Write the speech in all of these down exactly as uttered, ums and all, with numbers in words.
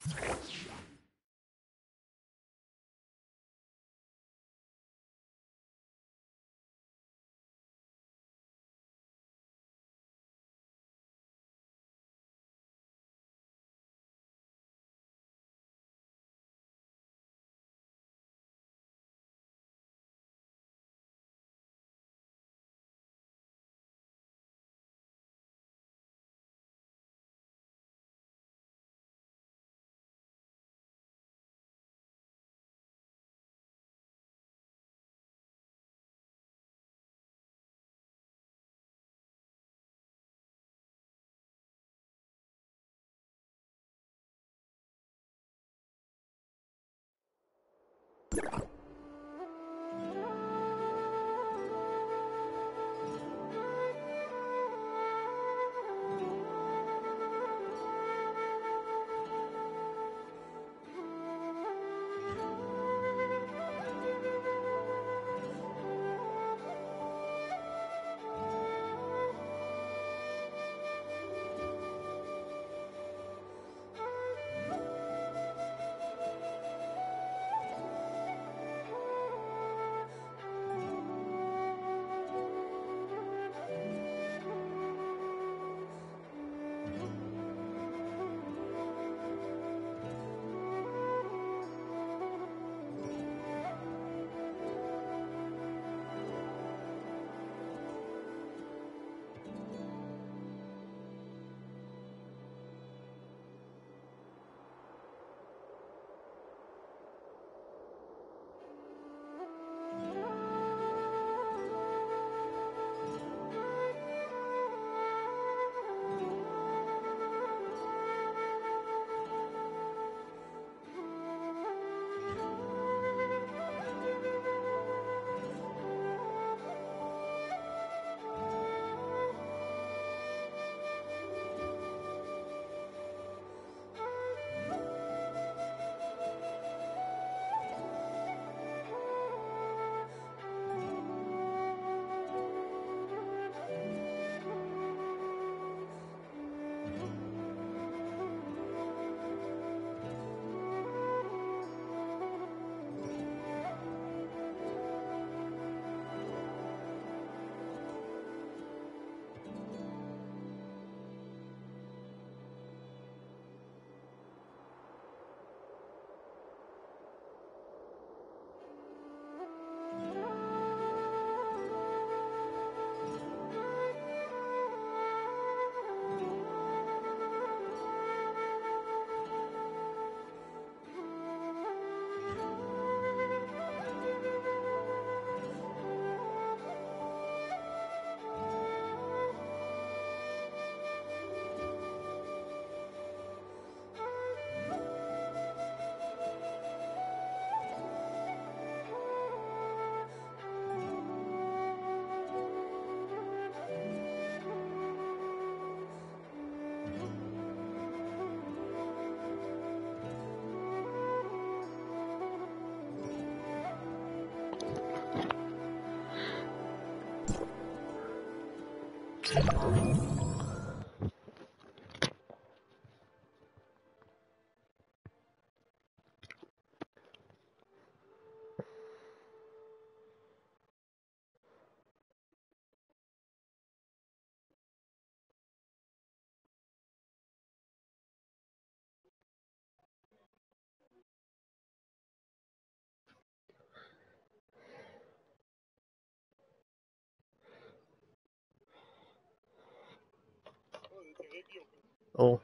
Oh.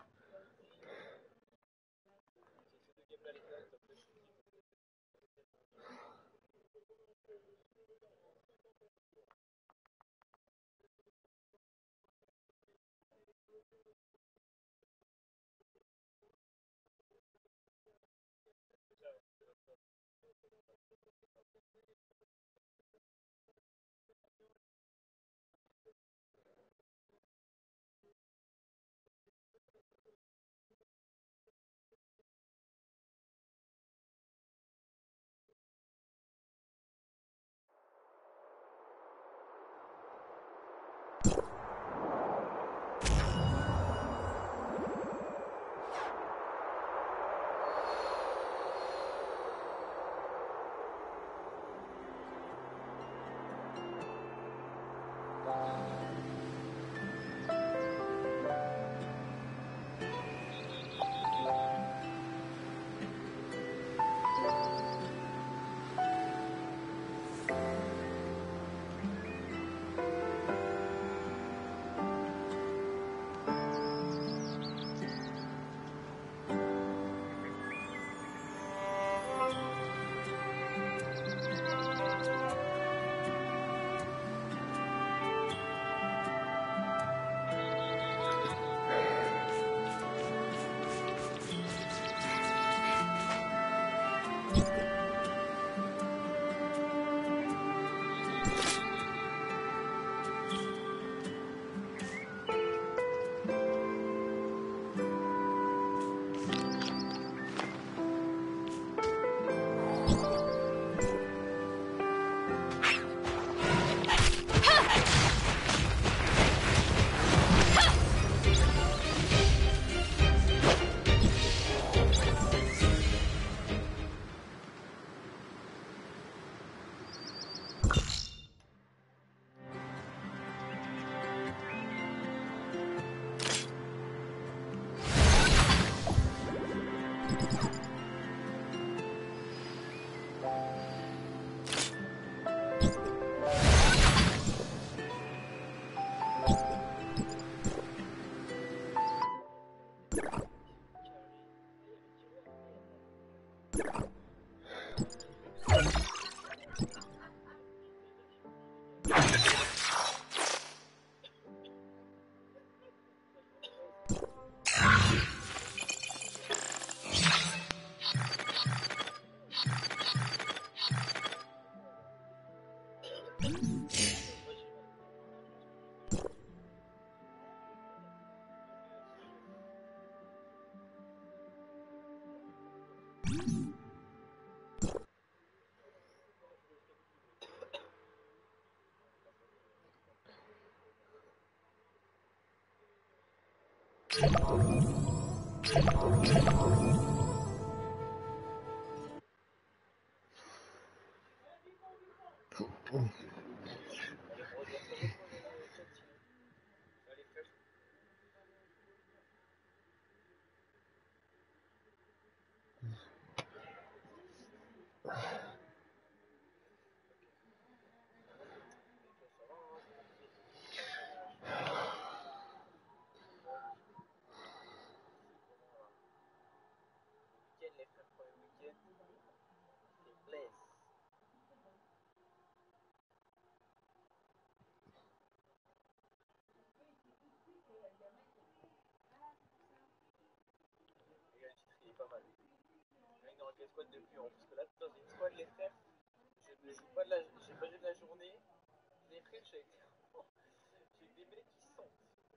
Pas mal. Il n'en reste quoi depuis hein, parce que là dans une squad les frères, je ne joue pas de la j'ai pas joué de la journée, les frères j'ai j'ai des mecs qui sentent.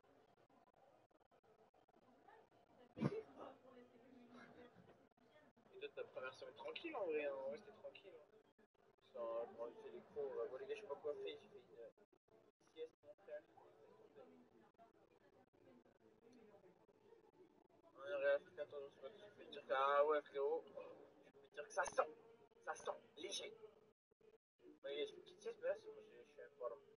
Et toi ta première semaine tranquille en vrai, hein. En vrai c'était tranquille. Hein. Genre, quand j'ai fait les cours, euh, bon les gars je sais pas quoi faire, j'ai fait une, une sieste mon frère. On aurait fait quatorze heures, je vais dire que ah ouais frérot, je vais dire que ça sent, ça sent, léger. Bon les gars je fais une petite sieste mais là c'est bon, je suis un peu là.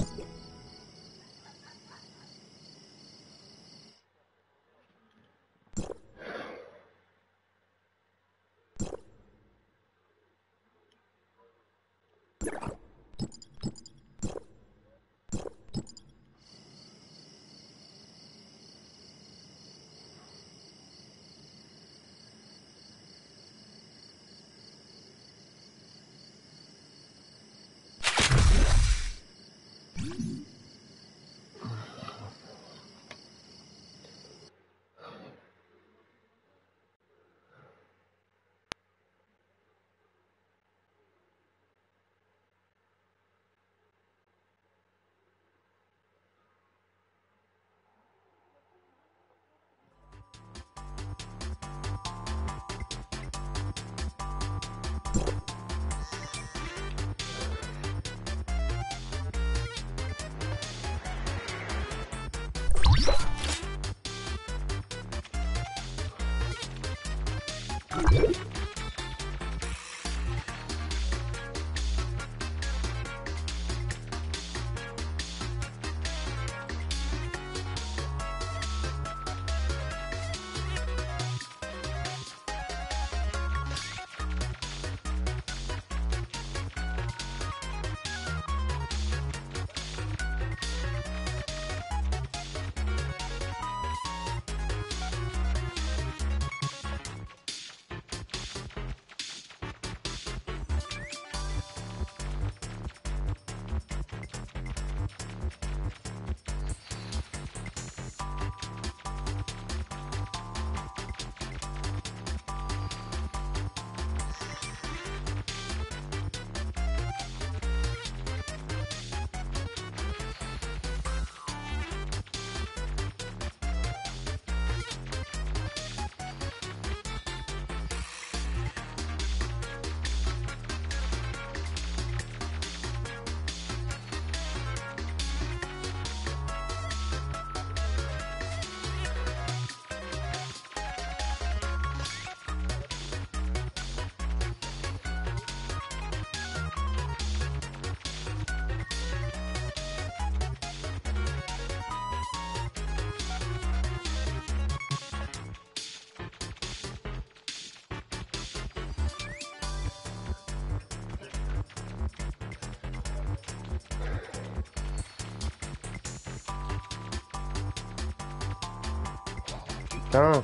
Putain.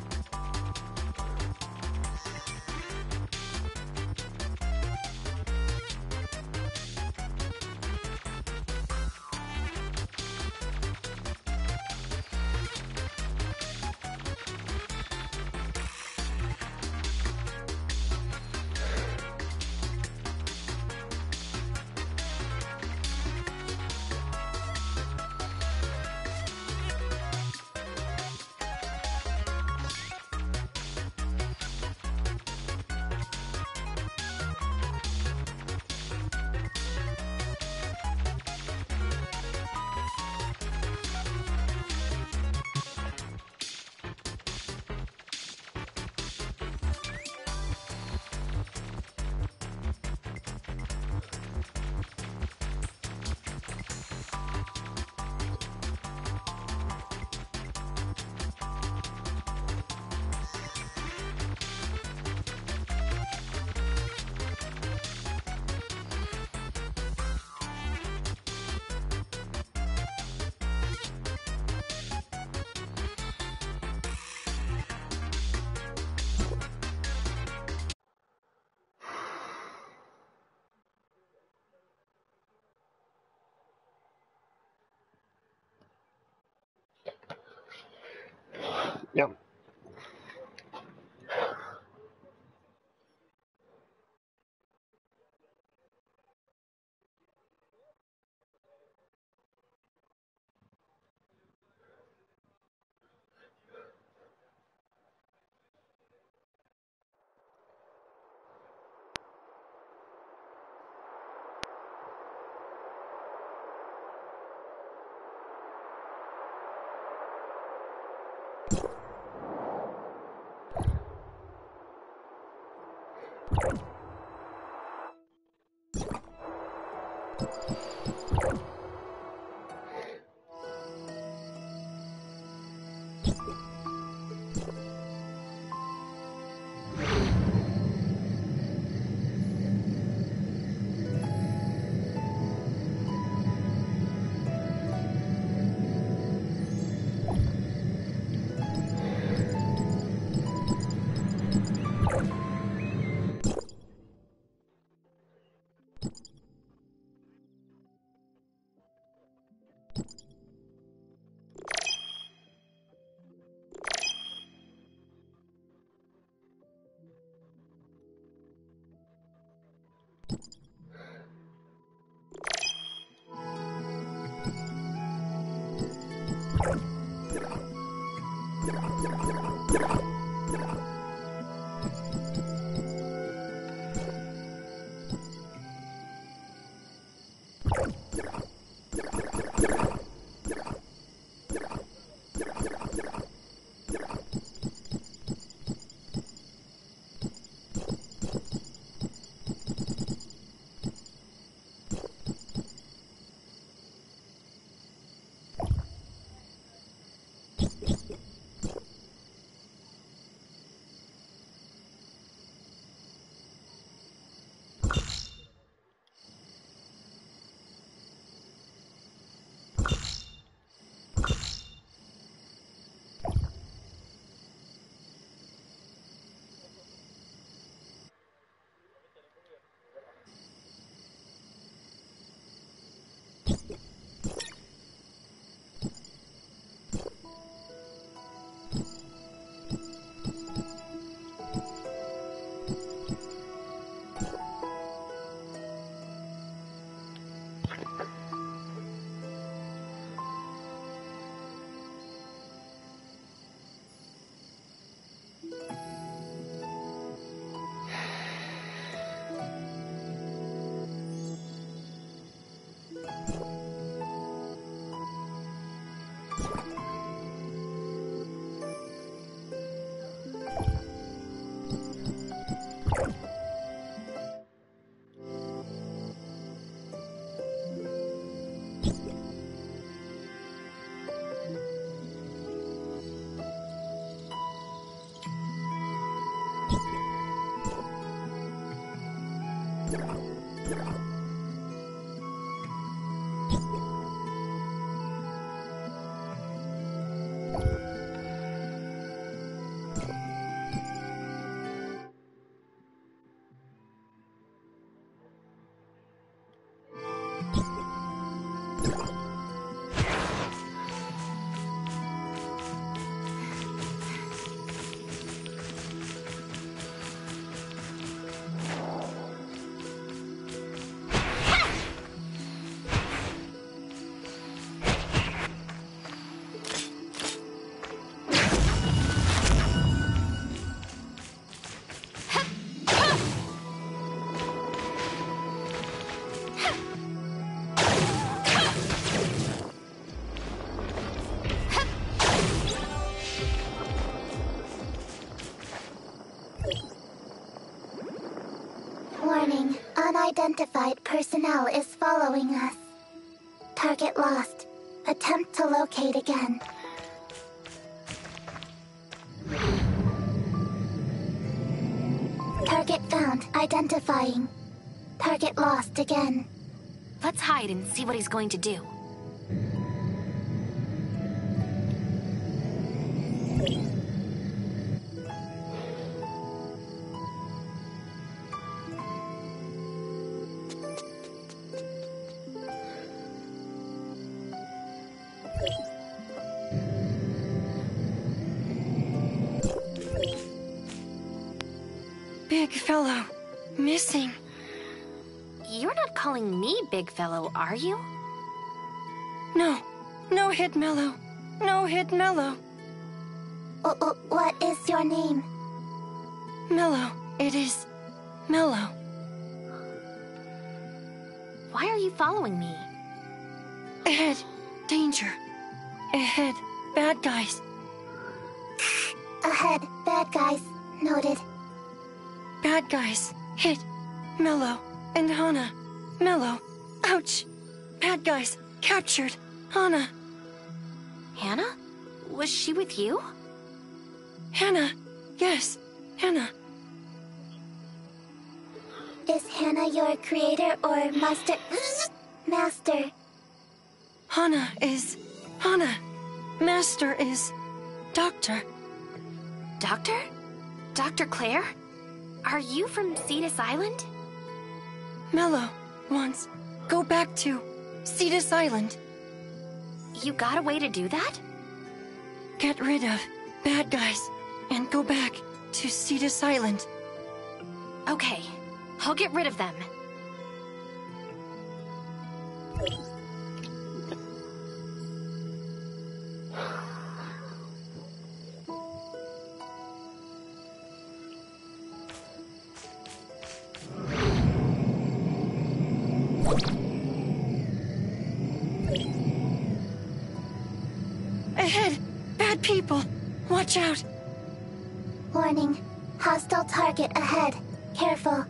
Merde. Warning, unidentified personnel is following us. Target lost. Attempt to locate again. Target found. Identifying. Target lost again. Let's hide and see what he's going to do. Big fellow. Missing. You're not calling me big fellow, are you? No. No hit Mellow. No hit Mellow. Uh, uh, what is your name? Mellow. It is Mellow. Why are you following me? Ahead. Danger. Ahead. Bad guys. Ahead. Bad guys. Noted. Bad guys. Hit. Mellow. And Hana. Mellow. Ouch. Bad guys. Captured. Hana. Hannah? Was she with you? Hannah. Yes. Hannah. Is Hannah your creator or master? Master. Hana is... Hana. Master is... Doctor. Doctor? Doctor Claire? Are you from Cetus Island? Mellow wants... Go back to... Cetus Island. You got a way to do that? Get rid of bad guys and go back to Cetus Island. Okay, I'll get rid of them. Ahead! Bad people! Watch out! Warning. Hostile target ahead. Careful.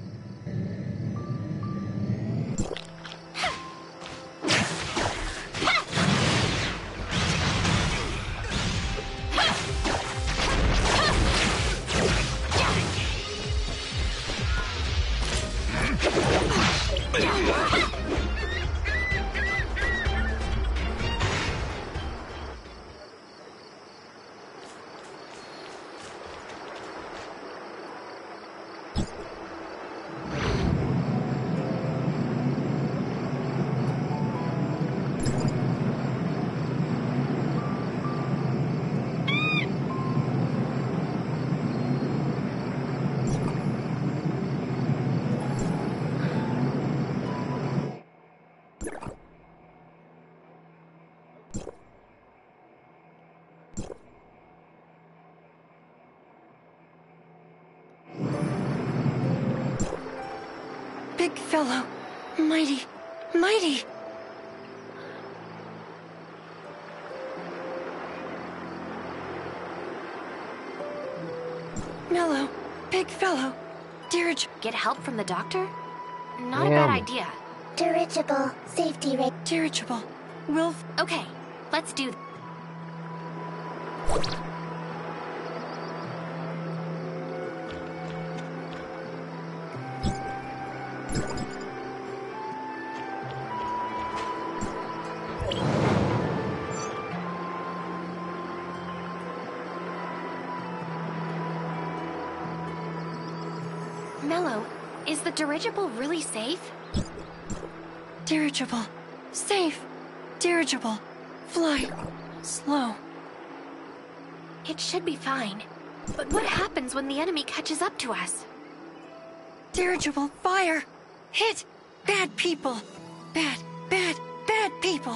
Big fellow. Mighty. Mighty! Mellow. Big fellow. Dirige. Get help from the doctor? Not a Yeah. bad idea. Dirigible. Safety rate. Dirigible. Will. Okay, let's do th- Mellow, is the dirigible really safe? Dirigible. Safe. Dirigible. Fly. Slow. It should be fine. But what happens when the enemy catches up to us? Dirigible. Fire. Hit. Bad people. Bad, bad, bad people.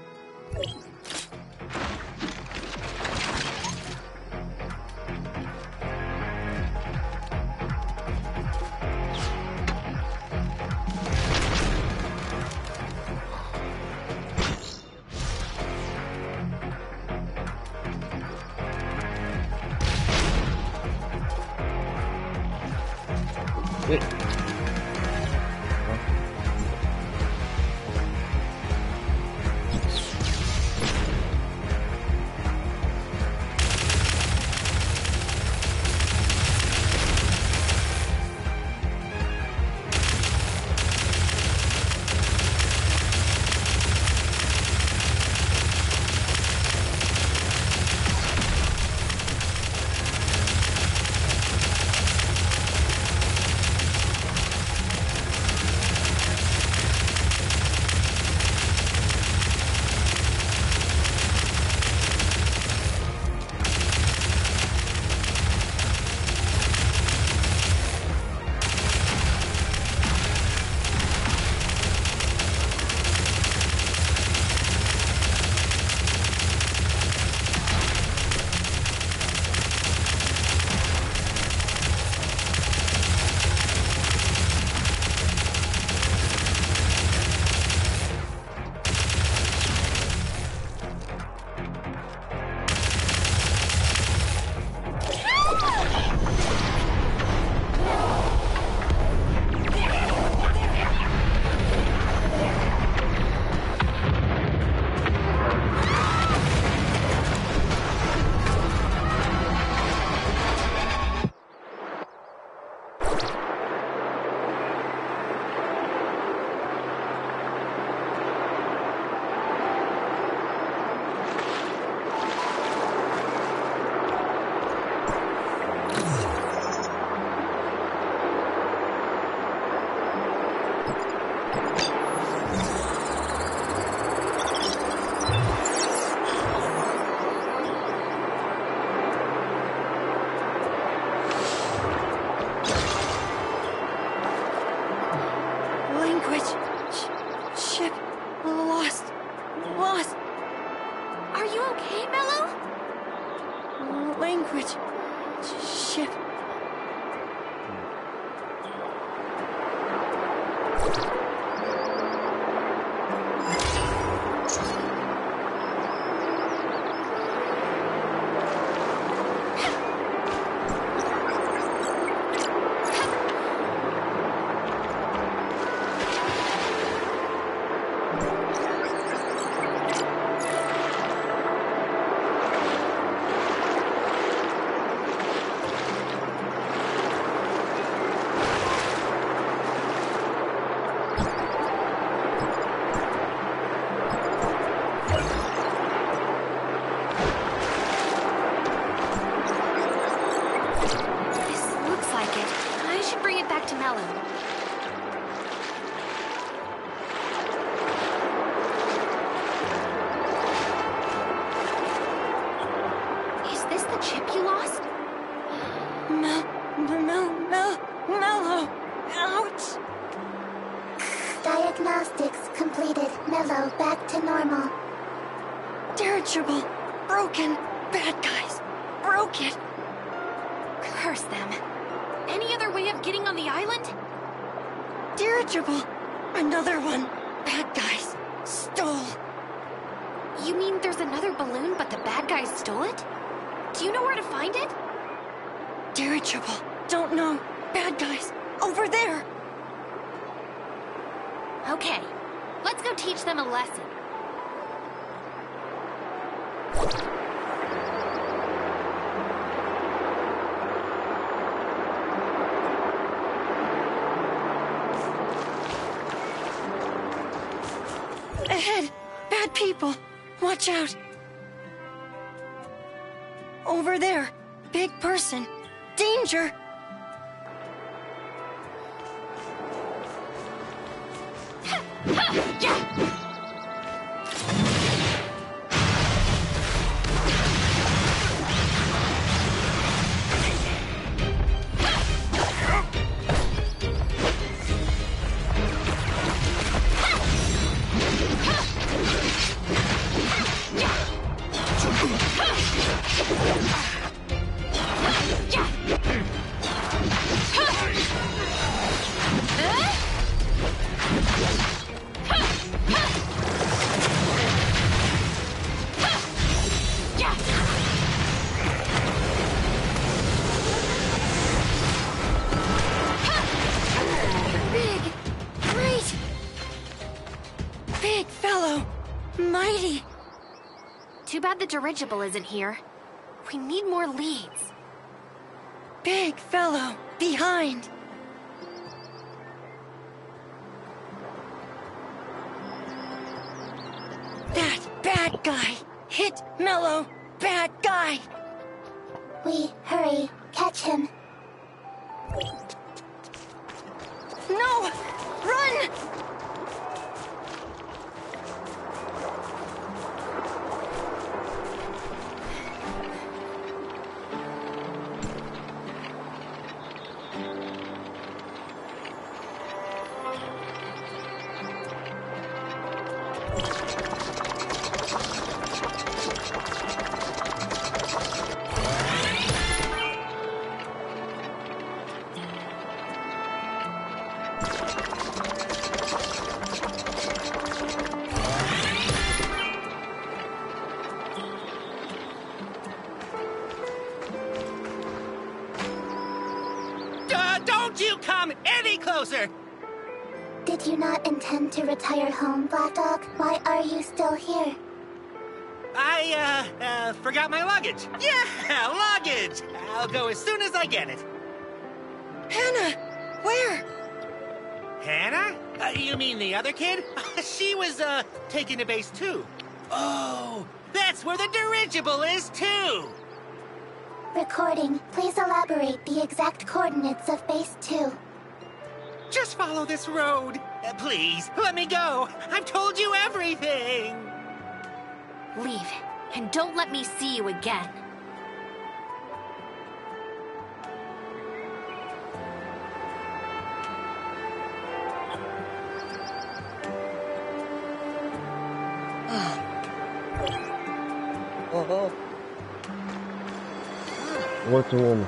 Language. Ship. Fellow back to normal. Dirigible. Broken. Bad guys. Broke it. Curse them. Any other way of getting on the island? Dirigible. Another one. Bad guys. Stole. You mean there's another balloon, but the bad guys stole it? Do you know where to find it? Dirigible. Don't know. Bad guys. Over there. Okay. Let's go teach them a lesson. Ahead! Bad people! Watch out! Over there! Big person! Danger! Too bad the dirigible isn't here. We need more leads. Big fellow, behind. That bad guy. Hit Mello. Bad guy. We hurry. Catch him. No! Run! Did you not intend to retire home, Black Dog? Why are you still here? I, uh, uh, forgot my luggage. Yeah, luggage! I'll go as soon as I get it. Hannah! Where? Hannah? Uh, you mean the other kid? She was, uh, taken to base two. Oh, that's where the dirigible is, too! Recording. Please elaborate the exact coordinates of base two. Just follow this road. Uh, please, let me go. I've told you everything. Leave, and don't let me see you again. Oh. Retourne.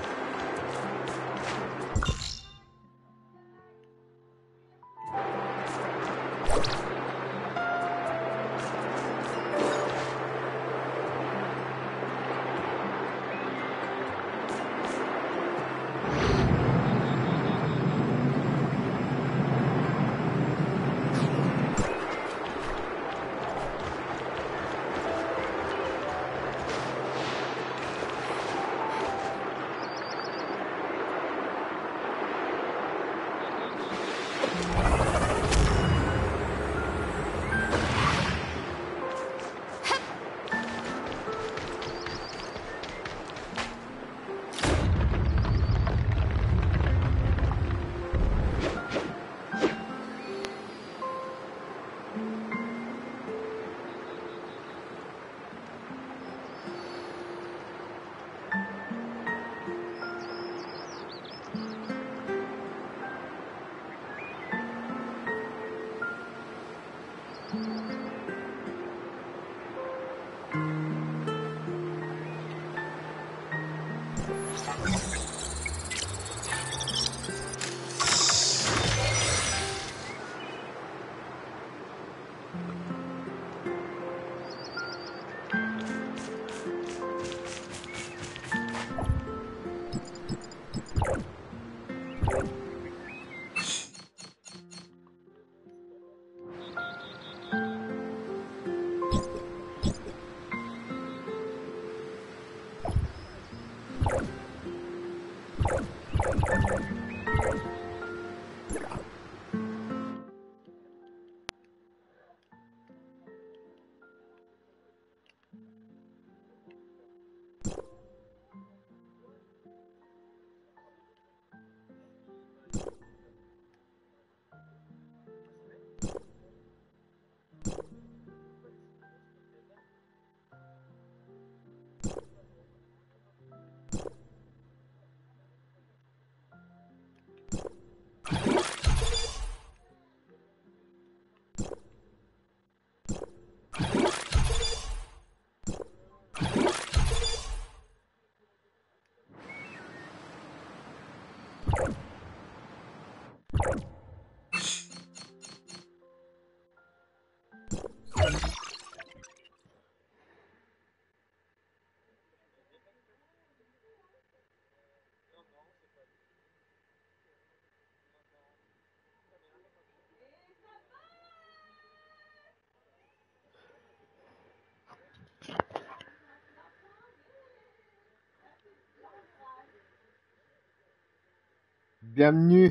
Bienvenue.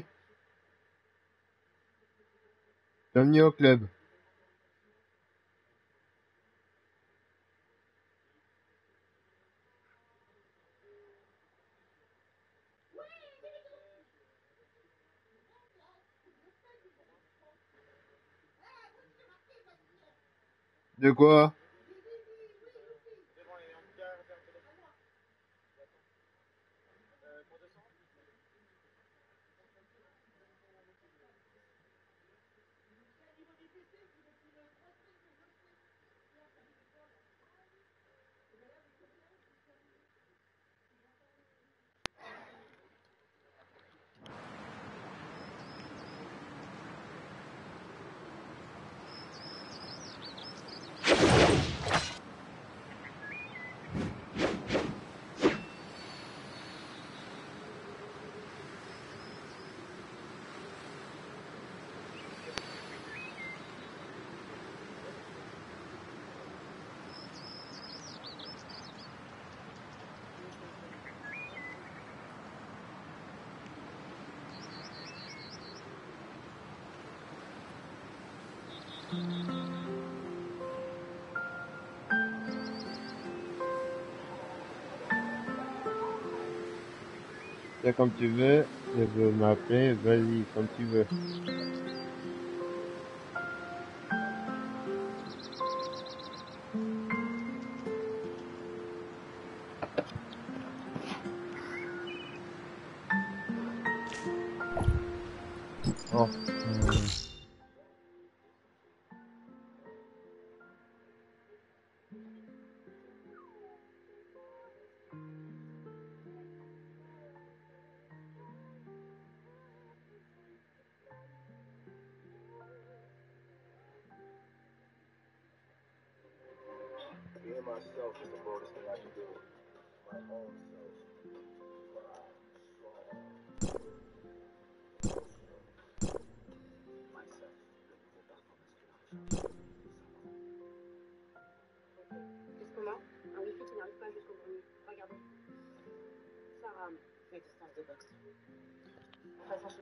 Bienvenue au club. De quoi? Devant les hangars vers de la... Euh, pour deux cents. C'est comme tu veux. Tu veux m'appeler, vas-y, comme tu veux. Oh. hum. Being myself is the boldest thing I can do. My own self. Myself. Qu'est-ce qu'on a? Un wifi qui n'arrive pas jusqu'au menu. Regardez. Ça rame. La distance de boxe. Enfin, ça,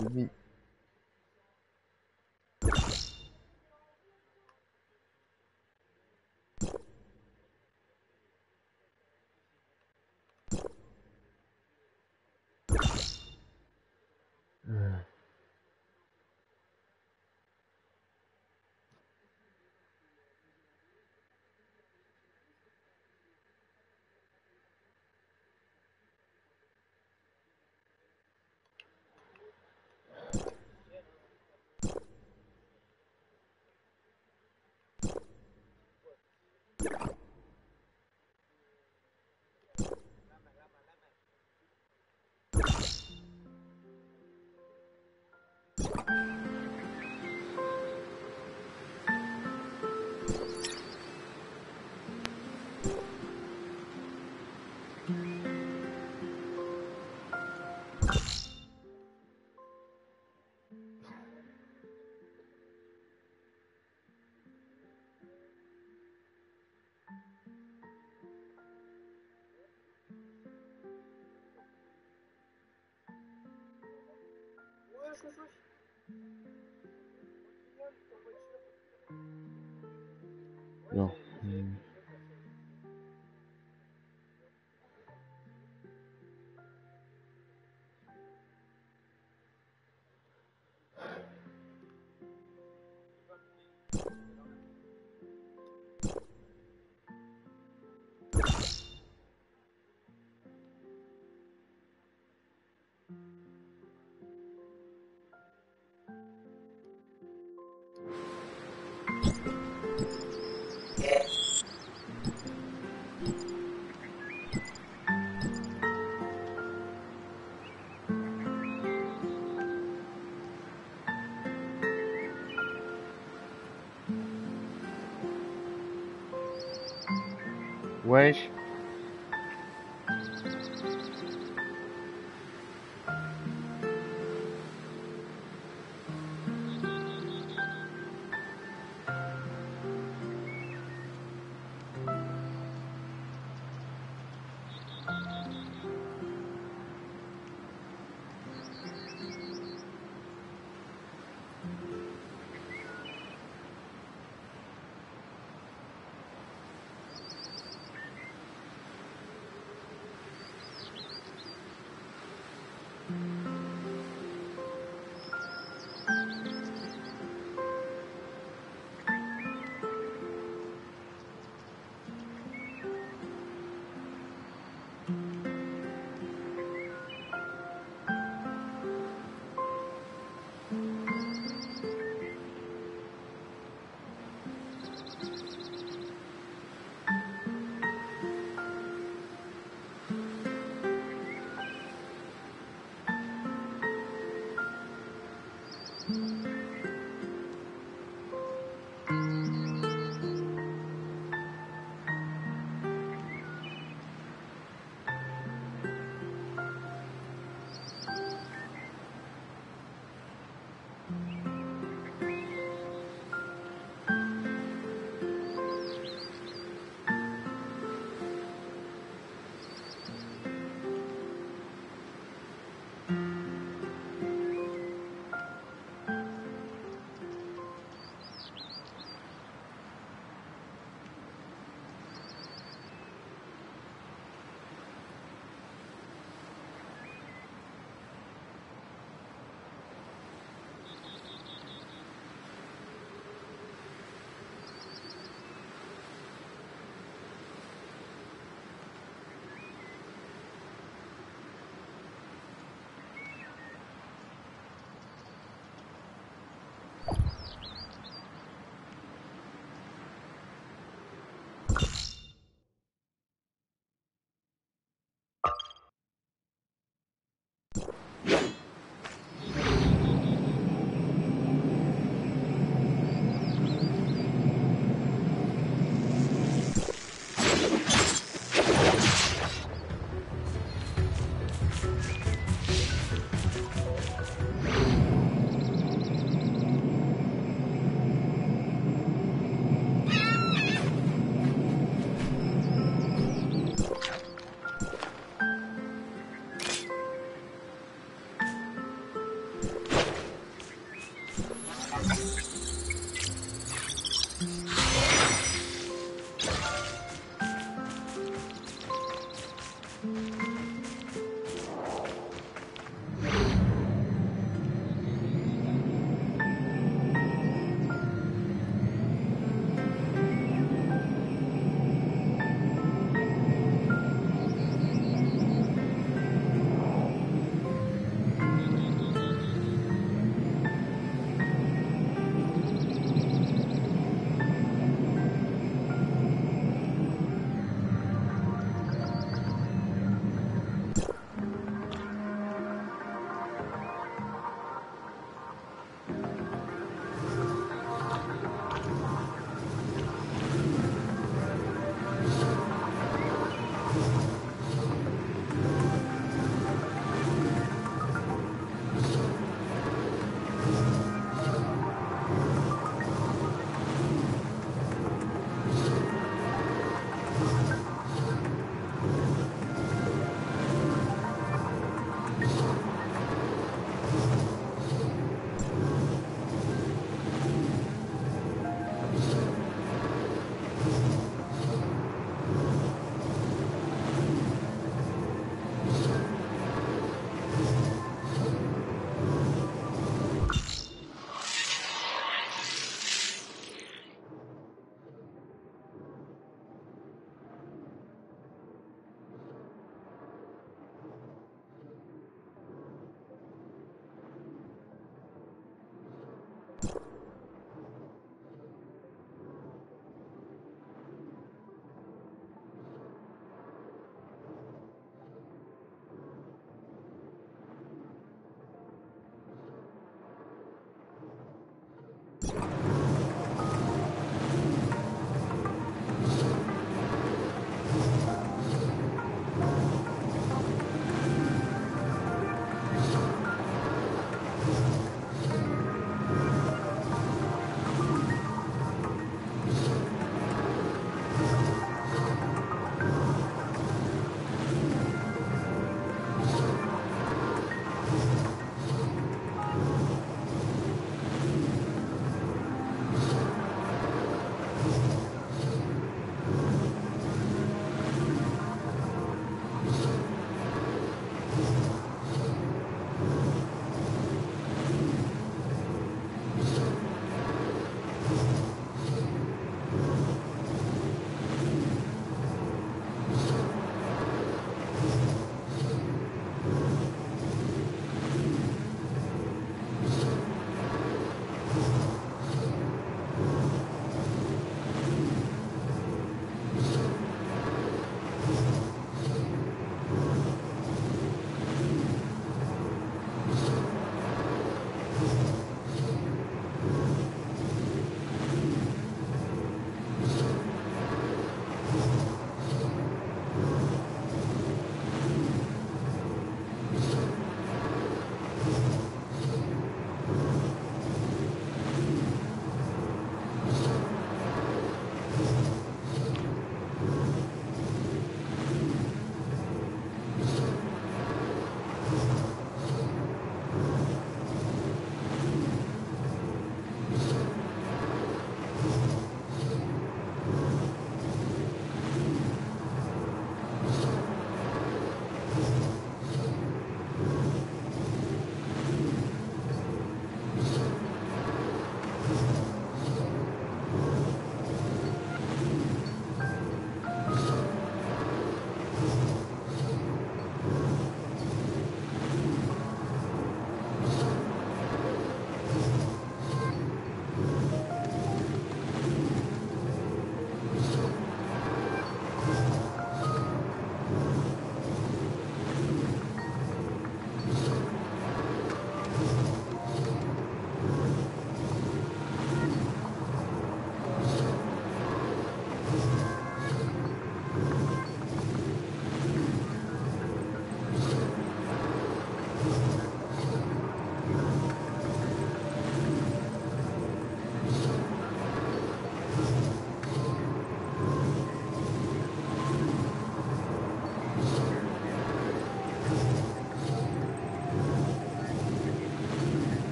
Limite. Ah. Ouais, chouchou. Non. Hmm. Wesh.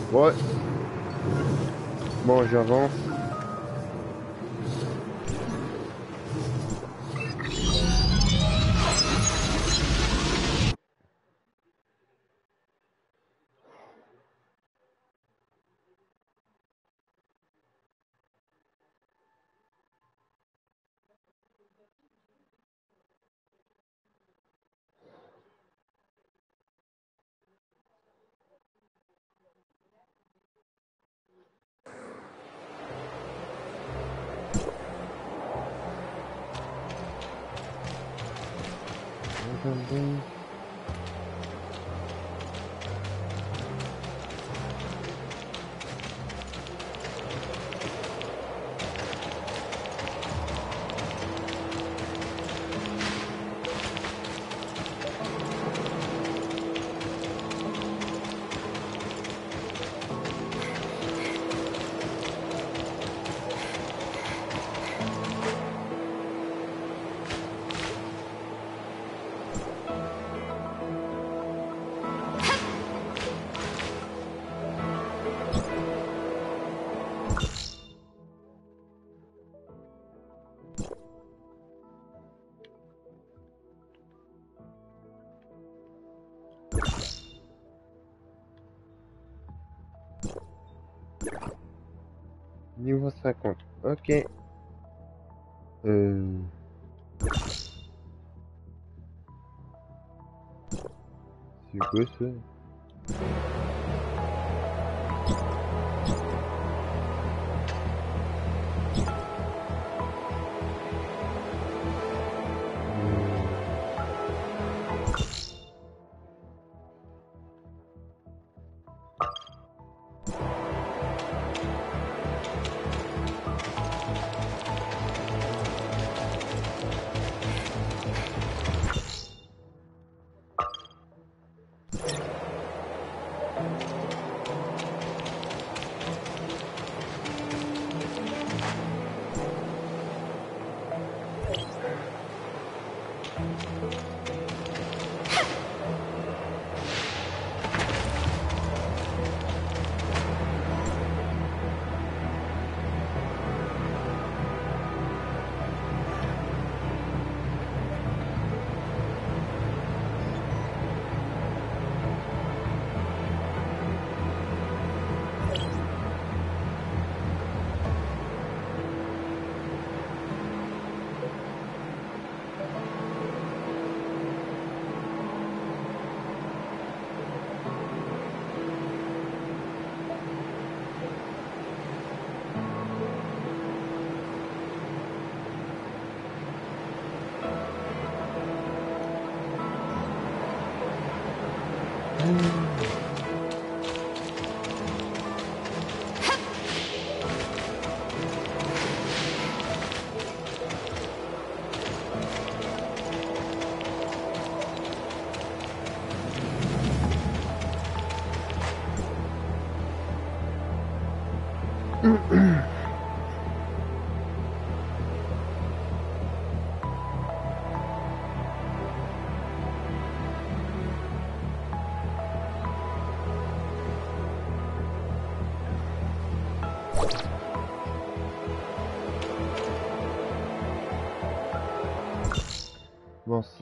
Ouais. Bon, j'avance. Attendez. Niveau cinquante. Ok. Euh... C'est quoi ça? Bon, c'est...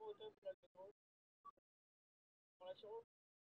au top là, le métro. On la tire.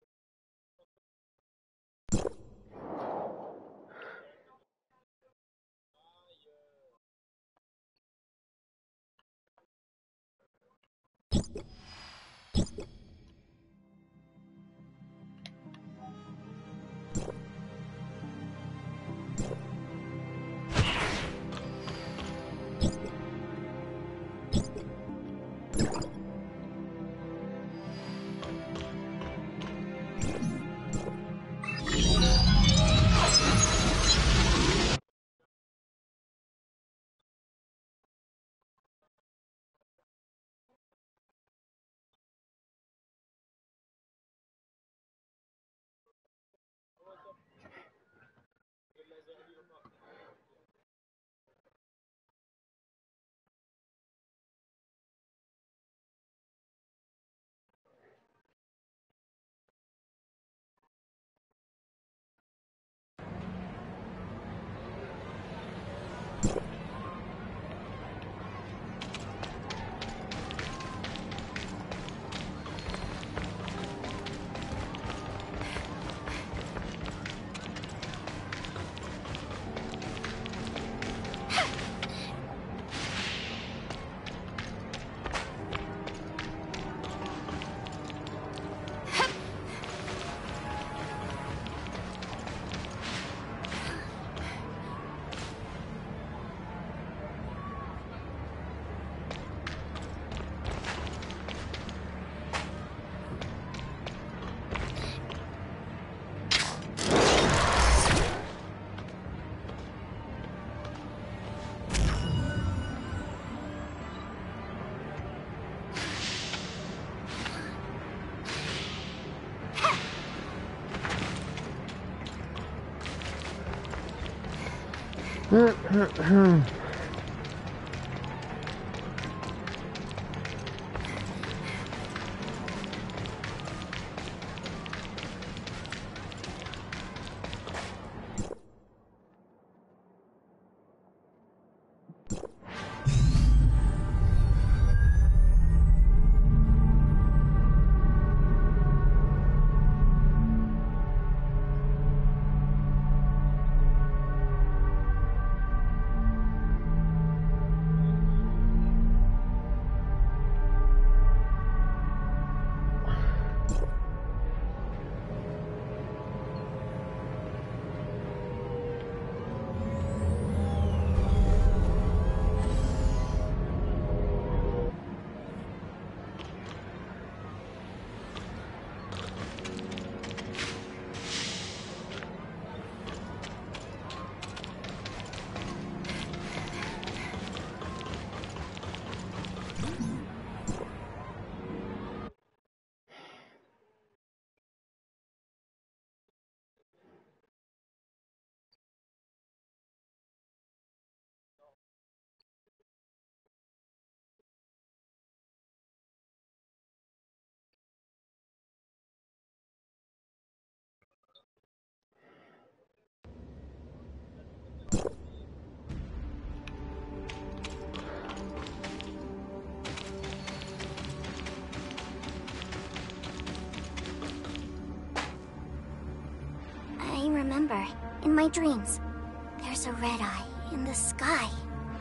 I remember, in my dreams, there's a red eye in the sky.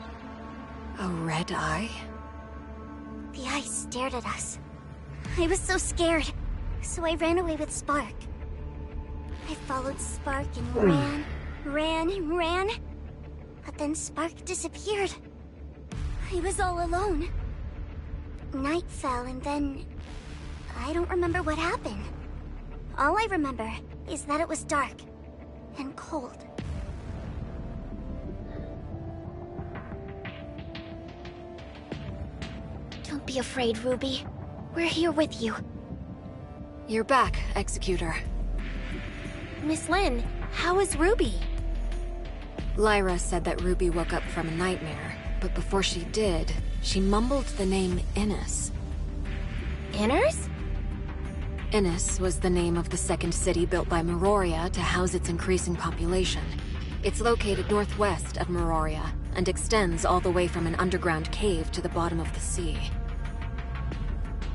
A red eye? The eye stared at us. I was so scared, so I ran away with Spark. I followed Spark and ran, ran, and ran. But then Spark disappeared. I was all alone. Night fell and then... I don't remember what happened. All I remember is that it was dark and cold. Don't be afraid, Ruby. We're here with you. You're back, Executor. Miss Lynn, how is Ruby? Lyra said that Ruby woke up from a nightmare, but before she did, she mumbled the name Innis. Inners? Innis was the name of the second city built by Meroria to house its increasing population. It's located northwest of Meroria, and extends all the way from an underground cave to the bottom of the sea.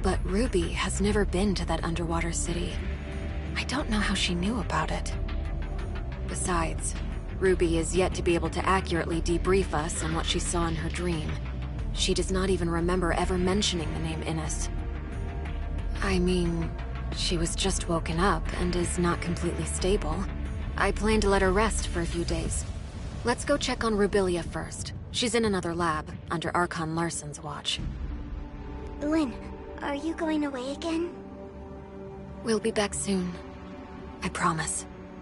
But Ruby has never been to that underwater city. I don't know how she knew about it. Besides, Ruby is yet to be able to accurately debrief us on what she saw in her dream. She does not even remember ever mentioning the name Innes. I mean, she was just woken up and is not completely stable. I plan to let her rest for a few days. Let's go check on Rubilia first. She's in another lab, under Archon Larson's watch. Lynn, are you going away again? We'll be back soon. I promise.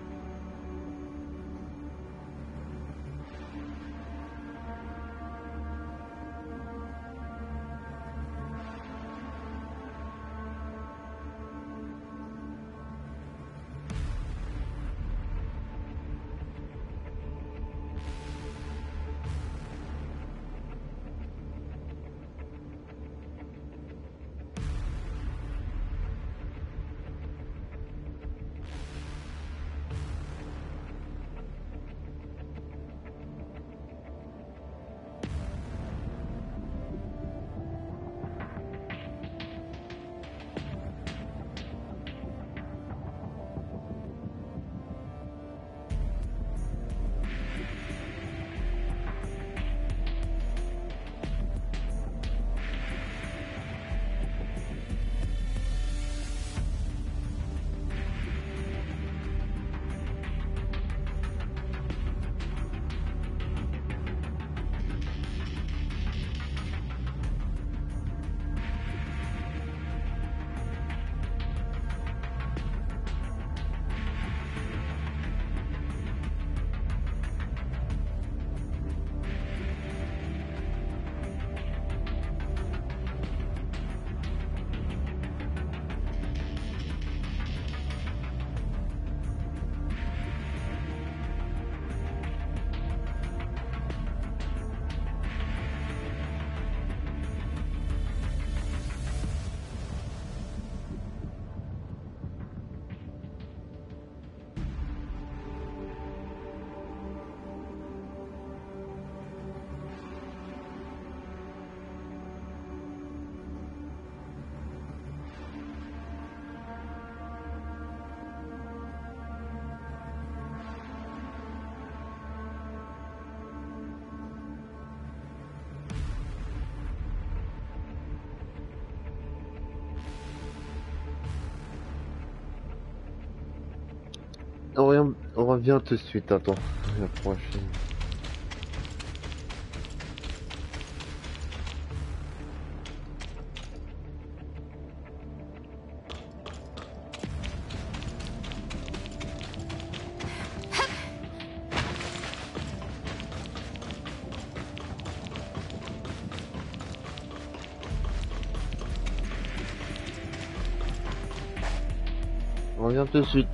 On revient, on revient tout de suite, attends, la prochaine. On revient tout de suite.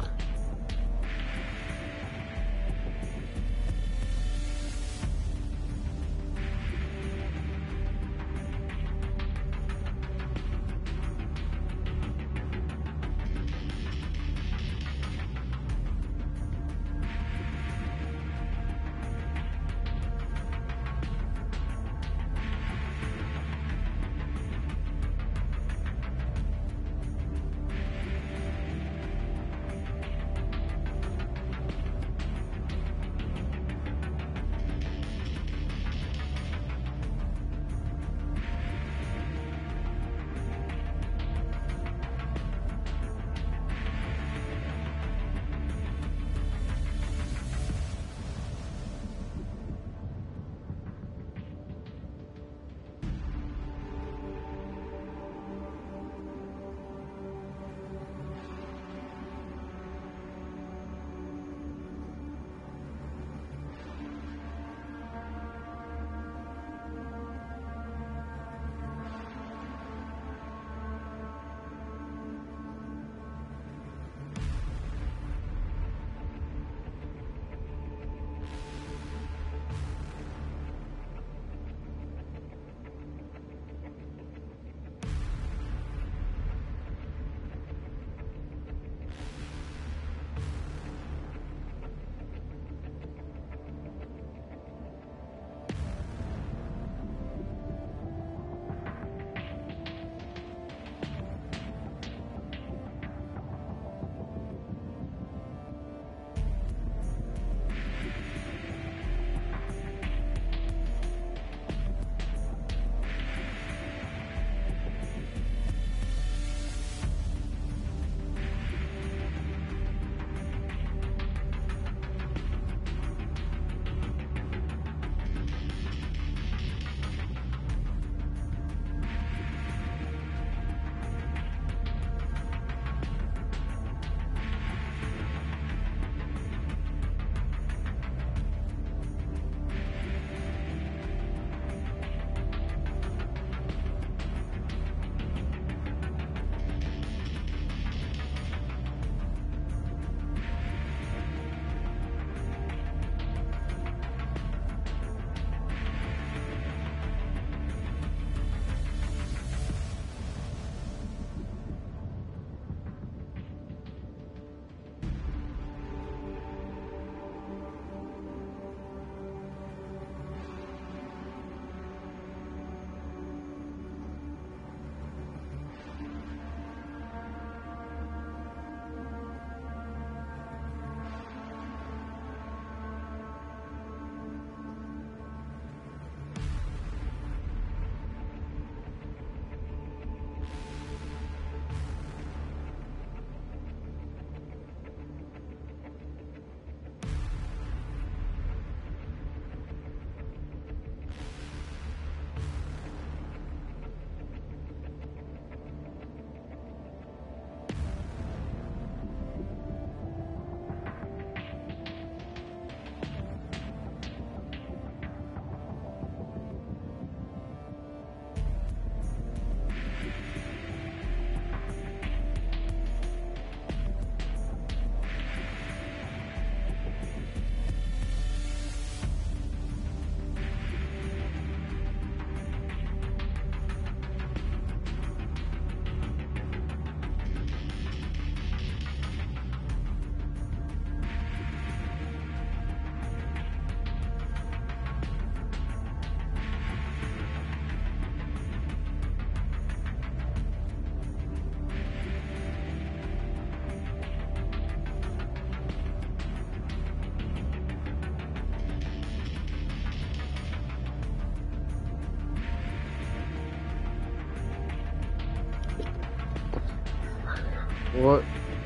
Ouais.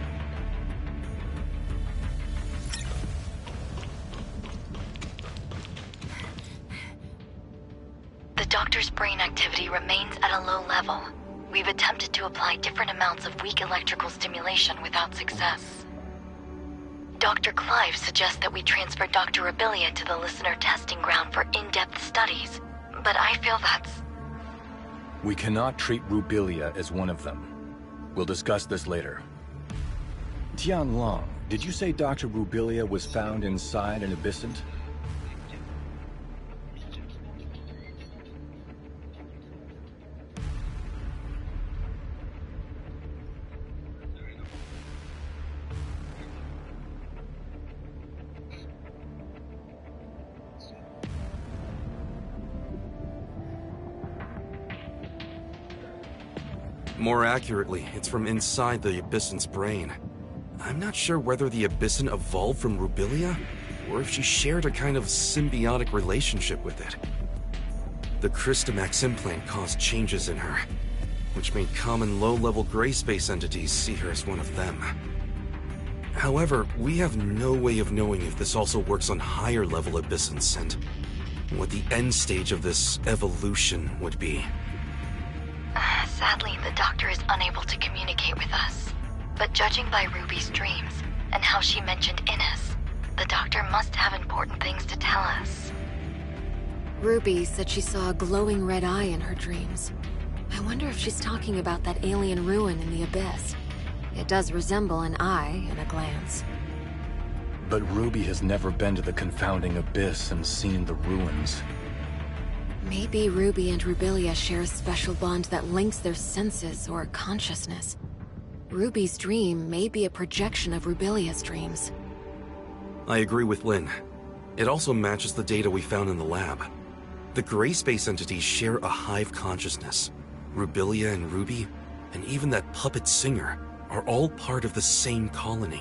The doctor's brain activity remains at a low level. We've attempted to apply different amounts of weak electrical stimulation without success. Doctor Clive suggests that we transfer Doctor Rubilia to the listener testing ground for in-depth studies, but I feel that's... We cannot treat Rubilia as one of them. We'll discuss this later. Tian Long, did you say Doctor Rubilia was found inside an abyssant? More accurately, it's from inside the Abyssant's brain. I'm not sure whether the Abyssant evolved from Rubilia, or if she shared a kind of symbiotic relationship with it. The Crystamax implant caused changes in her, which made common low-level gray space entities see her as one of them. However, we have no way of knowing if this also works on higher-level Abyssants and what the end stage of this evolution would be. Sadly, the doctor is unable to communicate with us. But judging by Ruby's dreams, and how she mentioned Innes, the doctor must have important things to tell us. Ruby said she saw a glowing red eye in her dreams. I wonder if she's talking about that alien ruin in the abyss. It does resemble an eye at a glance. But Ruby has never been to the confounding abyss and seen the ruins. Maybe Ruby and Rubilia share a special bond that links their senses or consciousness. Ruby's dream may be a projection of Rubilia's dreams. I agree with Lynn. It also matches the data we found in the lab. The gray space entities share a hive consciousness. Rubilia and Ruby, and even that puppet singer, are all part of the same colony.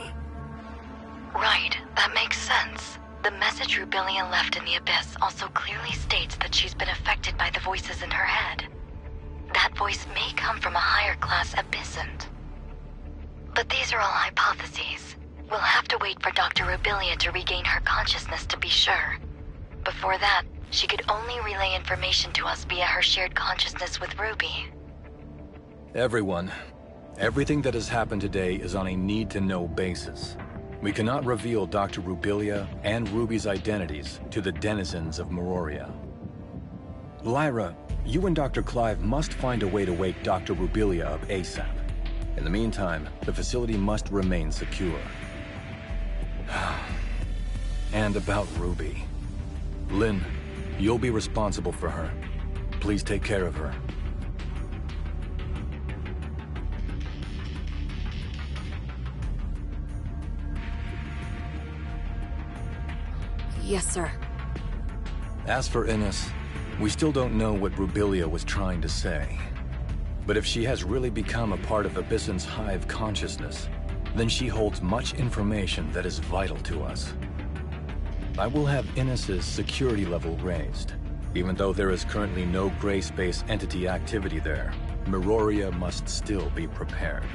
Right, that makes sense. The message Rubilia left in the abyss also clearly states that she's been affected by the voices in her head. That voice may come from a higher class abyssant. But these are all hypotheses. We'll have to wait for Doctor Rubilia to regain her consciousness to be sure. Before that, she could only relay information to us via her shared consciousness with Ruby. Everyone, everything that has happened today is on a need-to-know basis. We cannot reveal Doctor Rubilia and Ruby's identities to the denizens of Meroria. Lyra, you and Doctor Clive must find a way to wake Doctor Rubilia up ASAP. In the meantime, the facility must remain secure. And about Ruby. Lynn, you'll be responsible for her. Please take care of her. Yes, sir. As for Innes, we still don't know what Rubilia was trying to say. But if she has really become a part of Abyssant's hive consciousness, then she holds much information that is vital to us. I will have Innes's security level raised. Even though there is currently no gray space entity activity there, Meroria must still be prepared.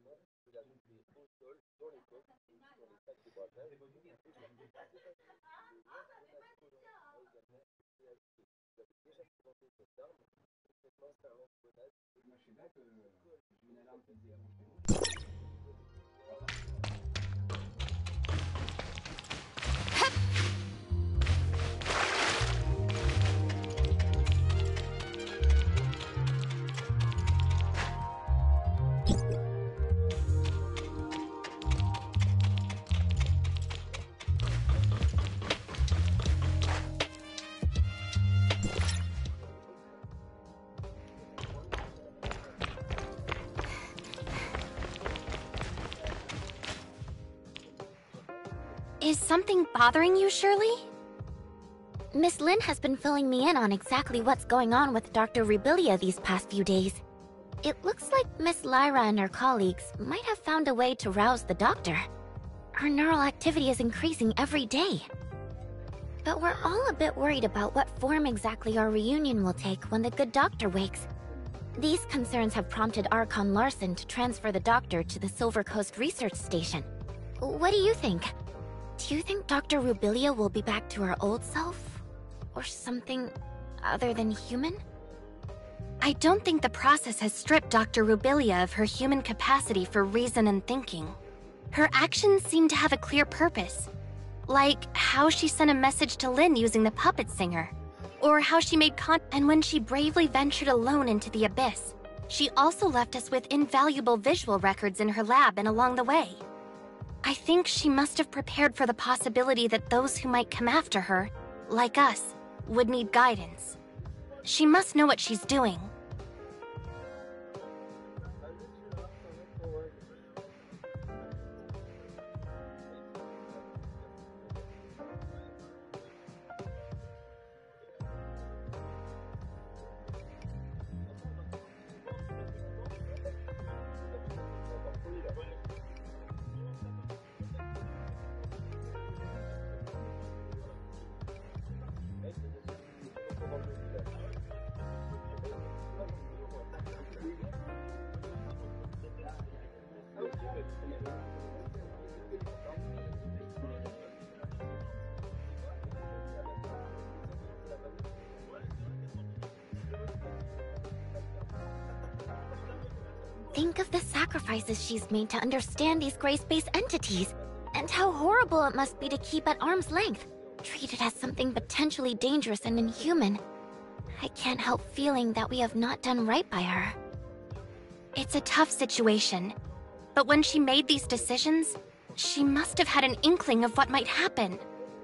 Is something bothering you, Shirley? Miss Lynn has been filling me in on exactly what's going on with Doctor Rubilia these past few days. It looks like Miss Lyra and her colleagues might have found a way to rouse the doctor. Her neural activity is increasing every day. But we're all a bit worried about what form exactly our reunion will take when the good doctor wakes. These concerns have prompted Archon Larson to transfer the doctor to the Silver Coast Research Station. What do you think? Do you think Doctor Rubilia will be back to her old self? Or something other than human? I don't think the process has stripped Doctor Rubilia of her human capacity for reason and thinking. Her actions seem to have a clear purpose. Like how she sent a message to Lynn using the puppet singer. Or how she made con- And when she bravely ventured alone into the abyss, she also left us with invaluable visual records in her lab and along the way. I think she must have prepared for the possibility that those who might come after her, like us, would need guidance. She must know what she's doing. Think of the sacrifices she's made to understand these gray space entities, and how horrible it must be to keep at arm's length, treated as something potentially dangerous and inhuman. I can't help feeling that we have not done right by her. It's a tough situation, but when she made these decisions, she must have had an inkling of what might happen.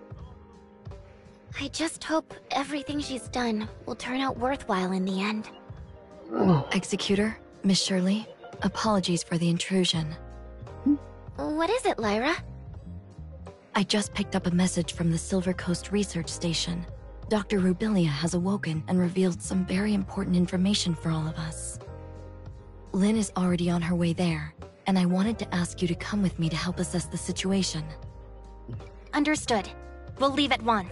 I just hope everything she's done will turn out worthwhile in the end. Executor, Miss Shirley, apologies for the intrusion. What is it, Lyra? I just picked up a message from the Silver Coast Research Station. Doctor Rubilia has awoken and revealed some very important information for all of us. Lynn is already on her way there, and I wanted to ask you to come with me to help assess the situation. Understood. We'll leave at once.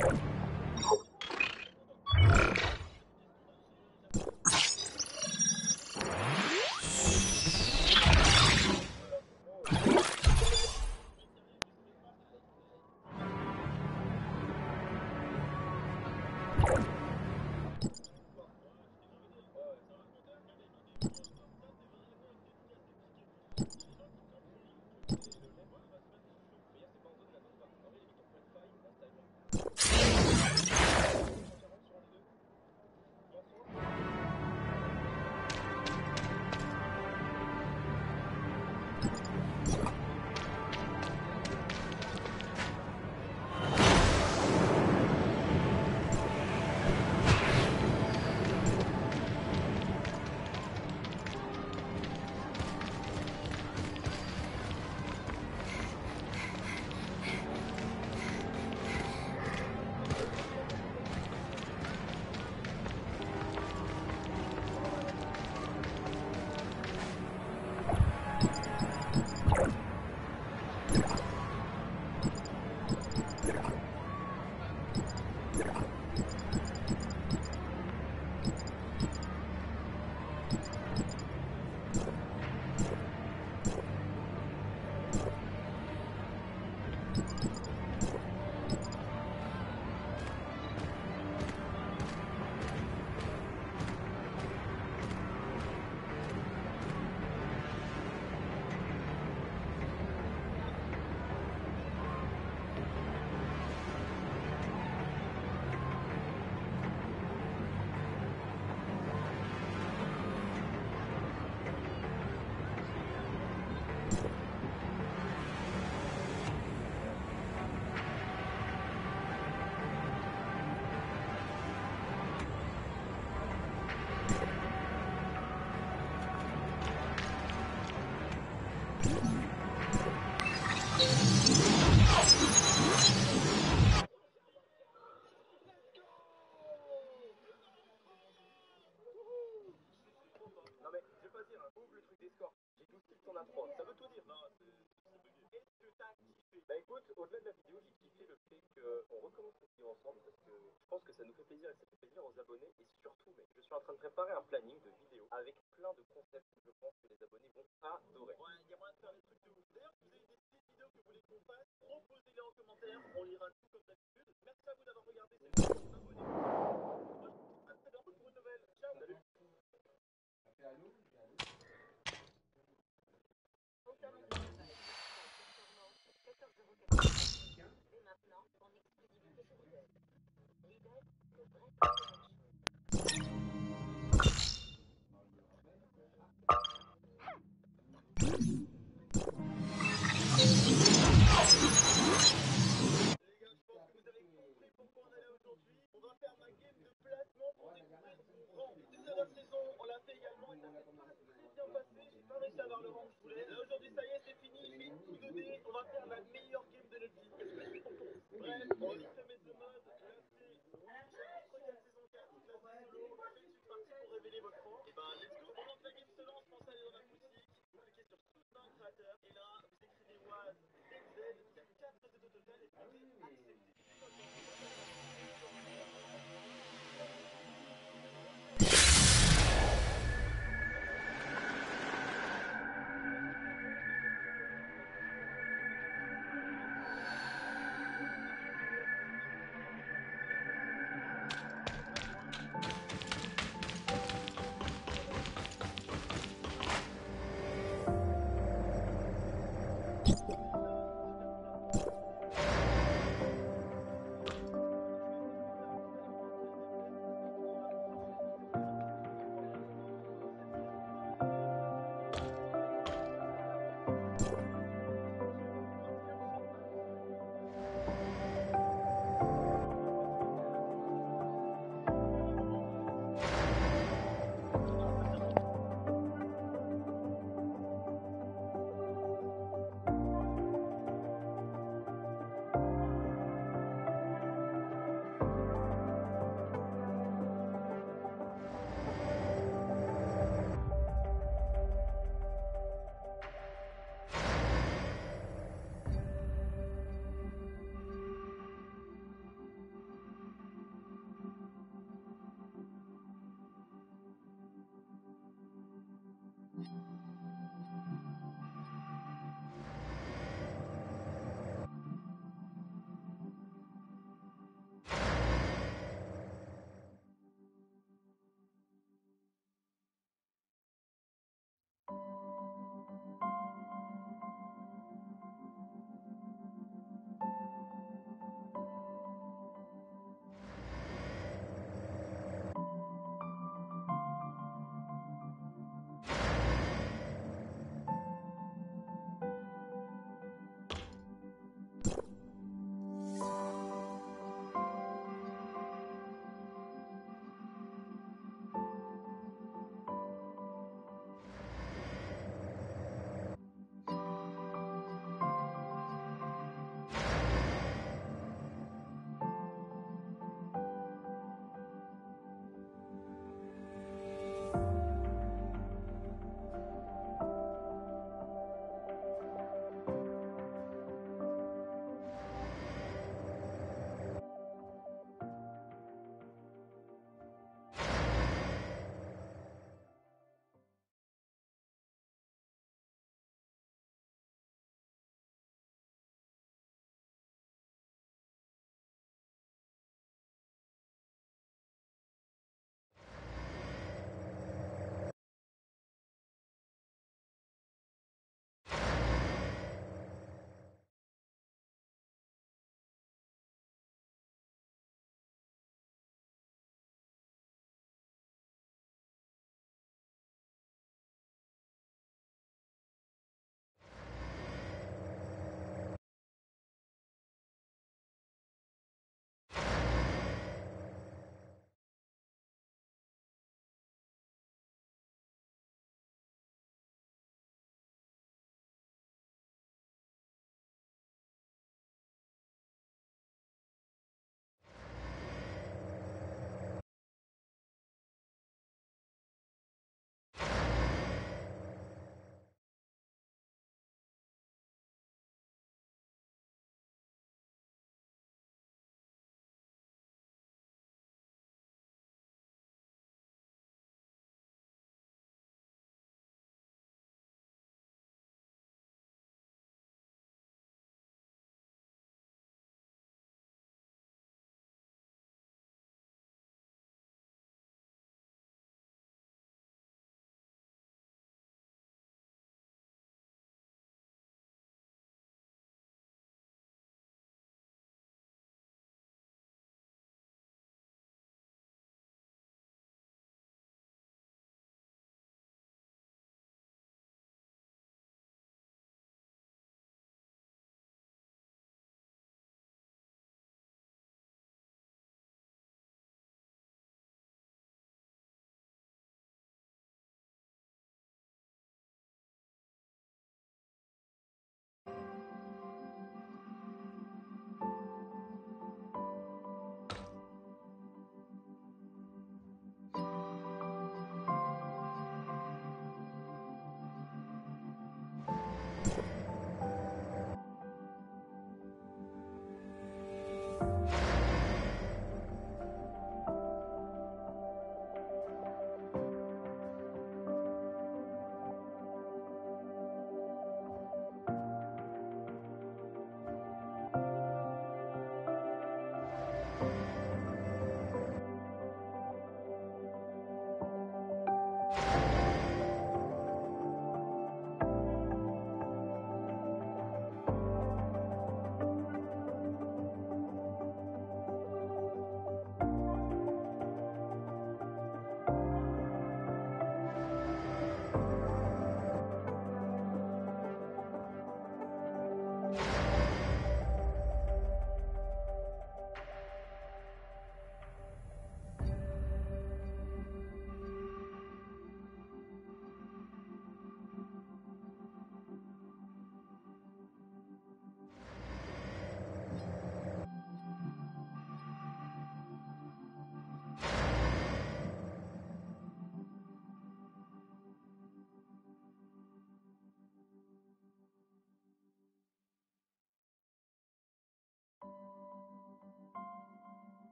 Bah écoute, au-delà de la vidéo, j'ai kiffé le fait qu'on recommence cette vidéo ensemble parce que je pense que ça nous fait plaisir et ça fait plaisir aux abonnés. Et surtout, mec, je suis en train de préparer un planning de vidéos avec plein de concepts que je pense que les abonnés vont adorer. Ouais, il y a moyen de faire des trucs de ouf. D'ailleurs, si vous avez des idées de vidéos que vous voulez qu'on fasse, proposez-les en commentaire, on lira tout comme d'habitude. Merci à vous d'avoir regardé cette vidéo, abonnez-vous. Moi, je vous dis à très bientôt pour une nouvelle. Ciao, salut.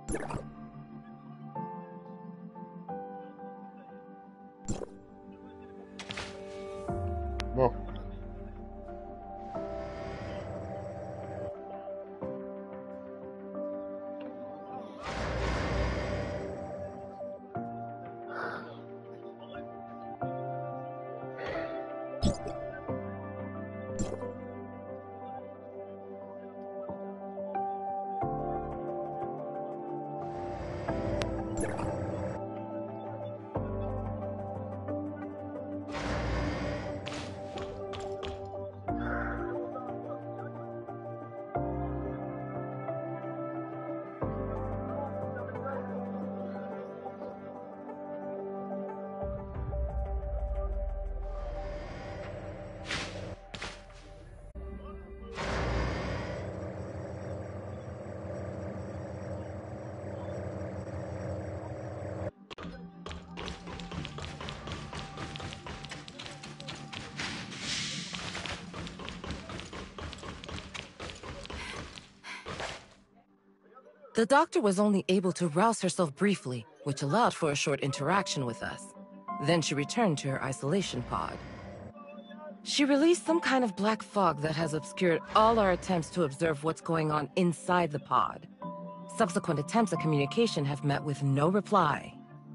Bon. The doctor was only able to rouse herself briefly, which allowed for a short interaction with us. Then she returned to her isolation pod. She released some kind of black fog that has obscured all our attempts to observe what's going on inside the pod. Subsequent attempts at communication have met with no reply.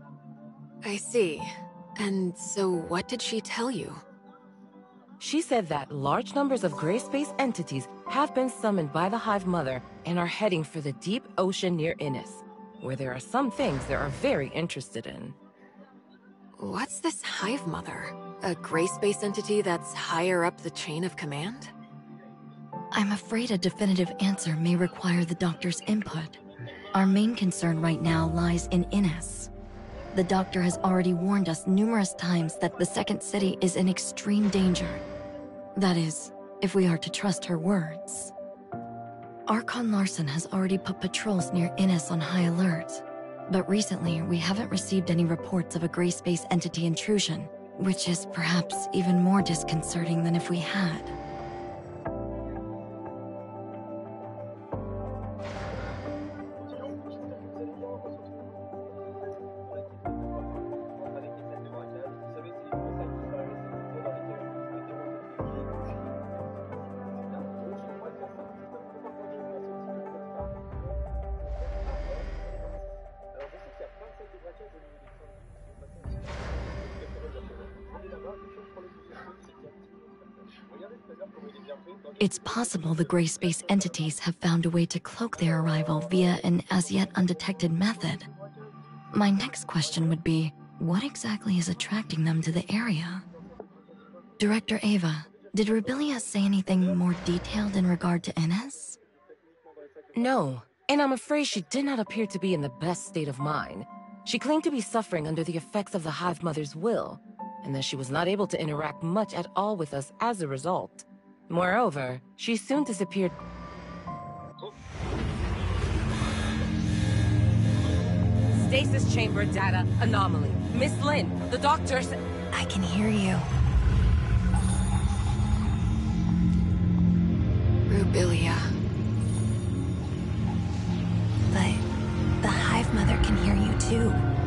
I see. And so what did she tell you? She said that large numbers of gray space entities have been summoned by the Hive Mother and are heading for the deep ocean near Innis, where there are some things they are very interested in. What's this Hive Mother? A gray space entity that's higher up the chain of command? I'm afraid a definitive answer may require the doctor's input. Our main concern right now lies in Innis. The doctor has already warned us numerous times that the Second City is in extreme danger. That is, if we are to trust her words. Archon Larson has already put patrols near Innis on high alert, but recently we haven't received any reports of a gray space entity intrusion, which is perhaps even more disconcerting than if we had. It's possible the gray space entities have found a way to cloak their arrival via an as-yet undetected method. My next question would be, what exactly is attracting them to the area? Director Ava, did Rubilia say anything more detailed in regard to Innis? No, and I'm afraid she did not appear to be in the best state of mind. She claimed to be suffering under the effects of the Hive Mother's will, and that she was not able to interact much at all with us as a result. Moreover, she soon disappeared. Stasis chamber data anomaly. Miss Lin, the doctor's... I can hear you. Rubilia. But the Hive Mother can hear you too.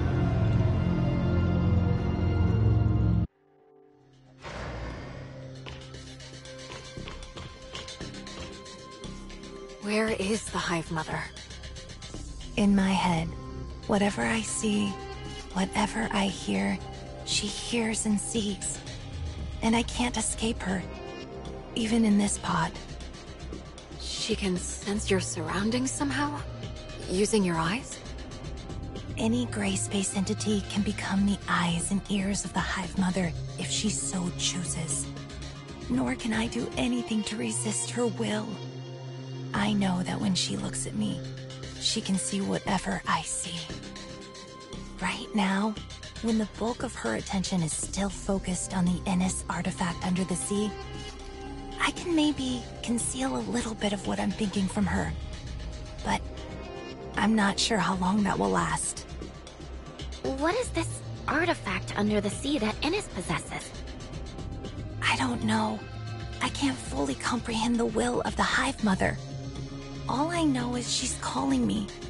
Where is the Hive Mother? In my head. Whatever I see, whatever I hear, she hears and sees. And I can't escape her, even in this pod. She can sense your surroundings somehow? Using your eyes? Any gray space entity can become the eyes and ears of the Hive Mother if she so chooses. Nor can I do anything to resist her will. I know that when she looks at me, she can see whatever I see. Right now, when the bulk of her attention is still focused on the Innis artifact under the sea, I can maybe conceal a little bit of what I'm thinking from her. But I'm not sure how long that will last. What is this artifact under the sea that Innis possesses? I don't know. I can't fully comprehend the will of the Hive Mother. All I know is she's calling me,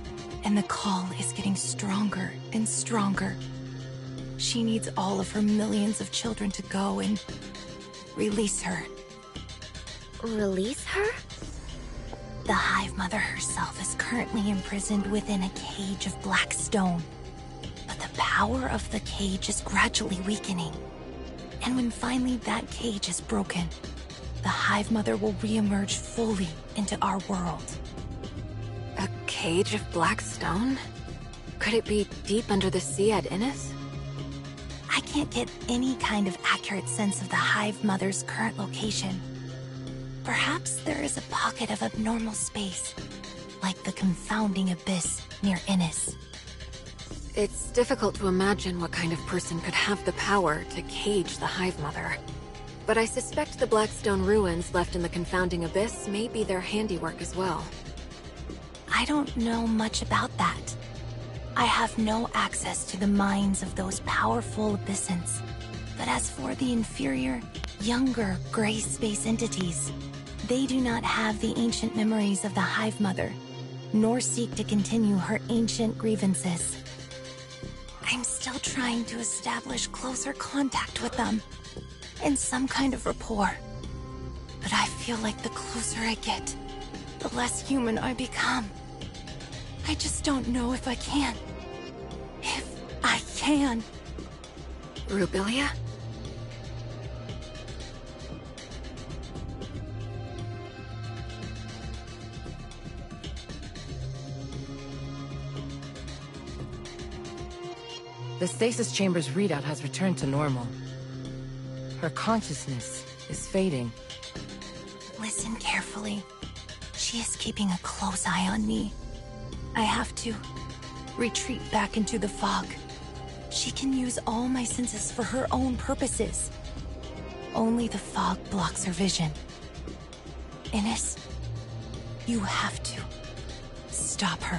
And the call is getting stronger and stronger. She needs all of her millions of children to go and release her. Release her? The Hive Mother herself is currently imprisoned within a cage of black stone. But the power of the cage is gradually weakening. And when finally that cage is broken, the Hive Mother will re-emerge fully into our world. A cage of black stone? Could it be deep under the sea at Innis? I can't get any kind of accurate sense of the Hive Mother's current location. Perhaps there is a pocket of abnormal space, like the confounding abyss near Innis. It's difficult to imagine what kind of person could have the power to cage the Hive Mother. But I suspect the Blackstone ruins left in the confounding abyss may be their handiwork as well. I don't know much about that. I have no access to the minds of those powerful abyssins. But as for the inferior, younger gray space entities, they do not have the ancient memories of the Hive Mother, nor seek to continue her ancient grievances. I'm still trying to establish closer contact with them, and some kind of rapport. But I feel like the closer I get, the less human I become. I just don't know if I can. If I can. Rubilia? The stasis chamber's readout has returned to normal. Her consciousness is fading. Listen carefully. She is keeping a close eye on me. I have to retreat back into the fog. She can use all my senses for her own purposes. Only the fog blocks her vision. Innis, you have to stop her.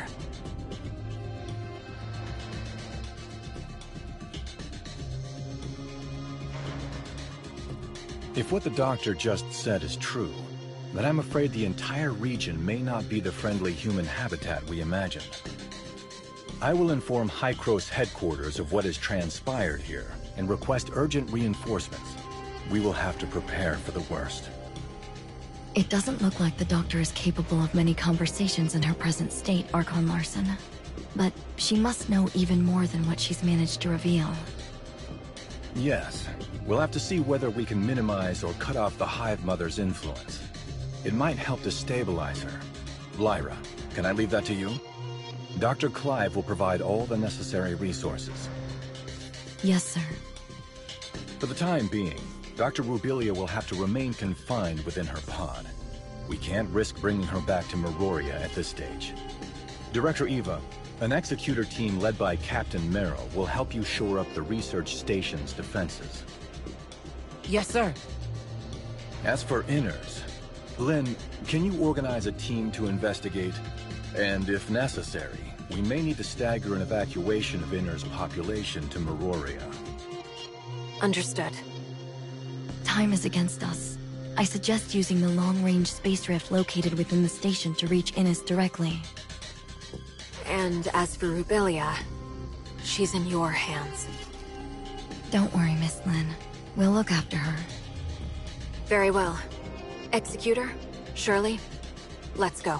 If what the doctor just said is true, then I'm afraid the entire region may not be the friendly human habitat we imagined. I will inform Hykros headquarters of what has transpired here and request urgent reinforcements. We will have to prepare for the worst. It doesn't look like the doctor is capable of many conversations in her present state, Archon Larson. But she must know even more than what she's managed to reveal. Yes. We'll have to see whether we can minimize or cut off the Hive Mother's influence. It might help to stabilize her. Lyra, can I leave that to you? Doctor Clive will provide all the necessary resources. Yes, sir. For the time being, Doctor Rubilia will have to remain confined within her pod. We can't risk bringing her back to Meroria at this stage. Director Eva, an executor team led by Captain Merrill will help you shore up the research station's defenses. Yes, sir. As for Inners, Lynn, can you organize a team to investigate? And if necessary, we may need to stagger an evacuation of Inners' population to Meroria. Understood. Time is against us. I suggest using the long-range space rift located within the station to reach Innis directly. And as for Rubilia, she's in your hands. Don't worry, Miss Lynn. We'll look after her. Very well. Executor, Shirley, let's go.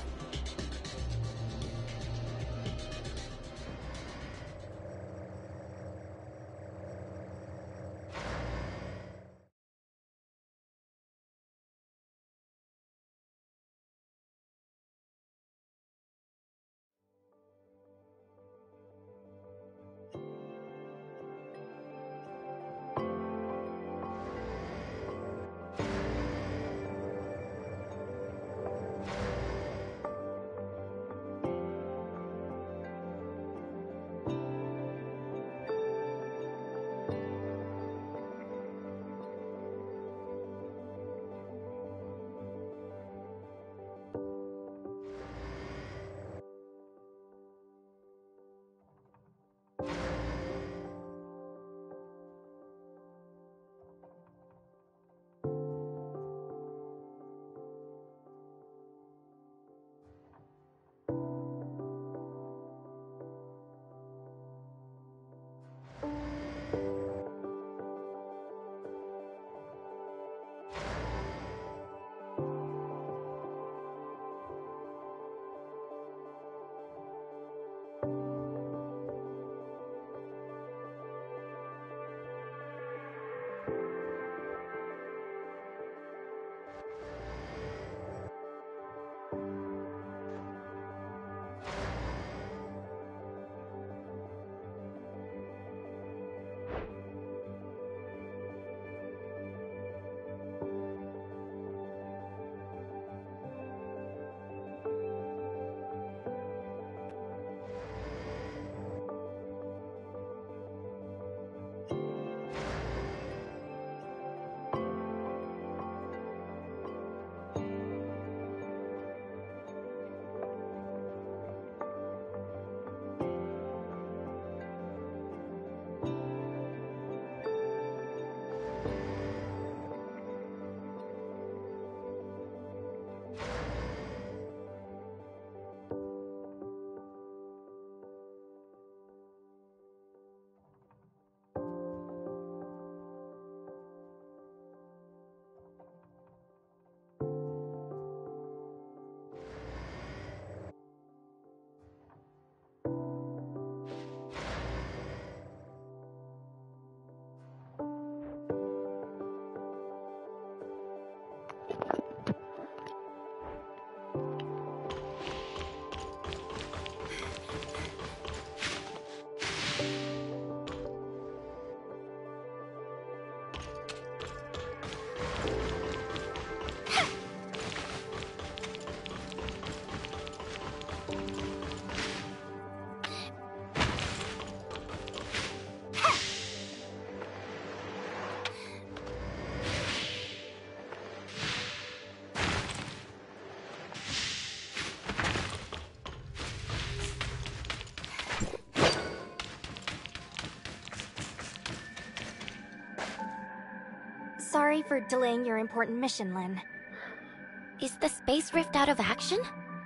for delaying your important mission, Lynn. Is the space rift out of action?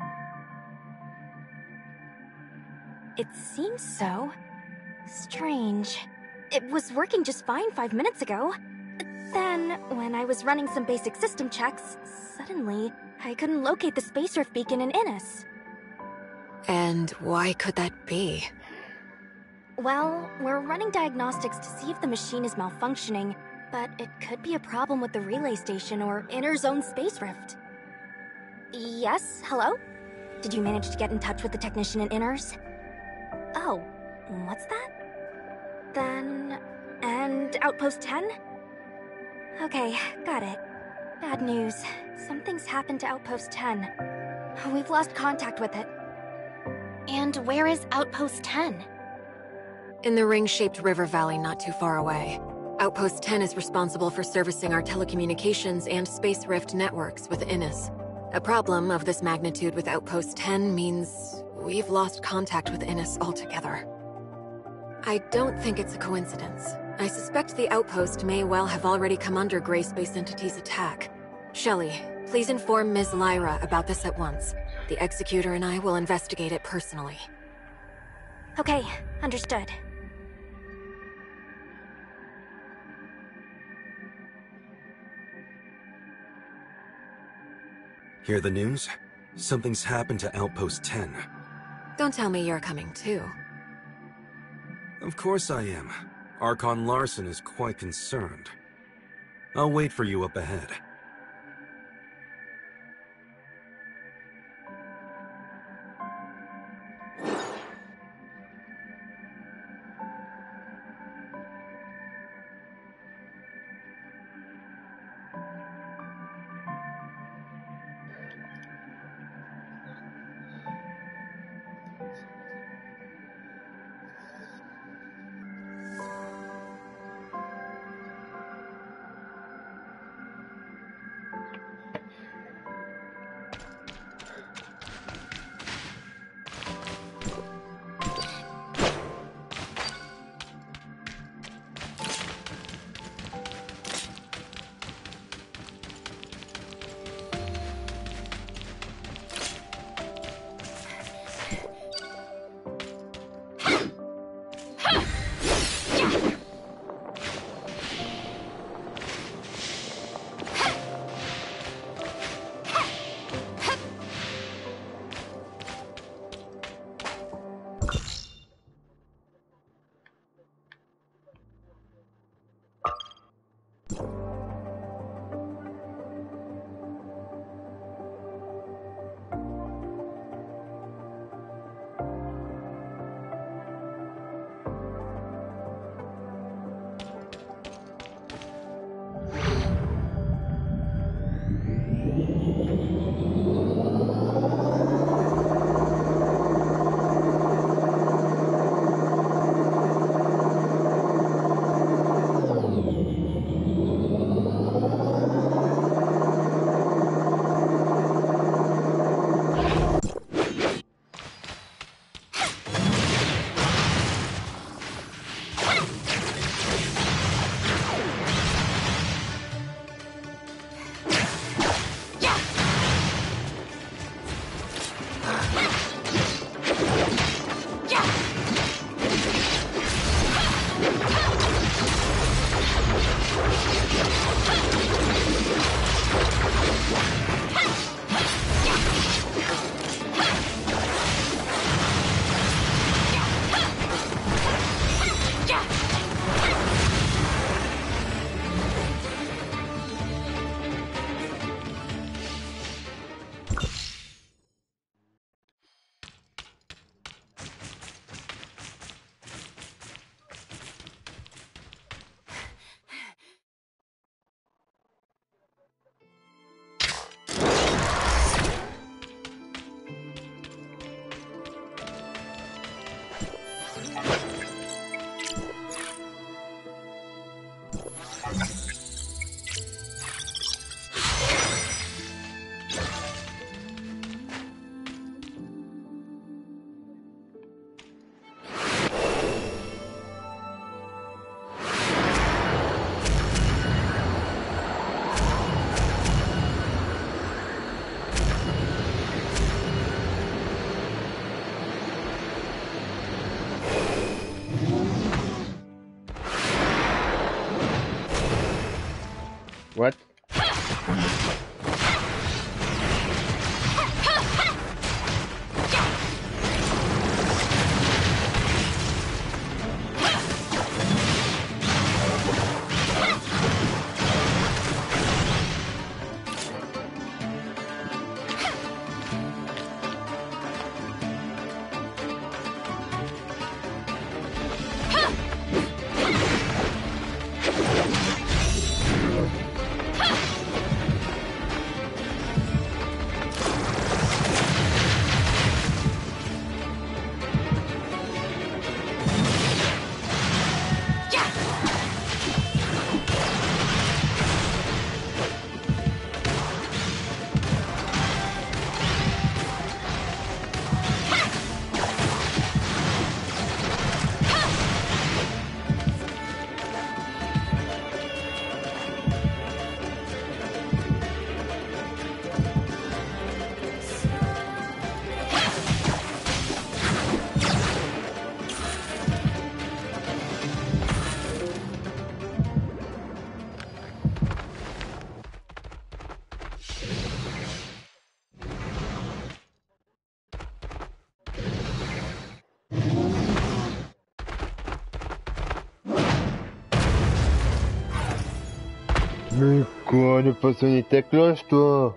It seems so. Strange. It was working just fine five minutes ago. Then, when I was running some basic system checks, suddenly, I couldn't locate the space rift beacon in Innis. And why could that be? Well, we're running diagnostics to see if the machine is malfunctioning, but it could be a problem with the relay station or Inner's own space rift. Yes, hello? Did you manage to get in touch with the technician in Inners? Oh, what's that? Then... and Outpost ten? Okay, got it. Bad news. Something's happened to Outpost ten. We've lost contact with it. And where is Outpost ten? In the ring-shaped river valley not too far away. Outpost ten is responsible for servicing our telecommunications and space rift networks with Innis. A problem of this magnitude with Outpost ten means we've lost contact with Innis altogether. I don't think it's a coincidence. I suspect the outpost may well have already come under Grey Space Entity's attack. Shelley, please inform Miz Lyra about this at once. The Executor and I will investigate it personally. Okay, understood. Hear the news? Something's happened to Outpost ten. Don't tell me you're coming too. Of course I am. Archon Larson is quite concerned. I'll wait for you up ahead. What? Mais quoi, ne pas sonner ta cloche, toi?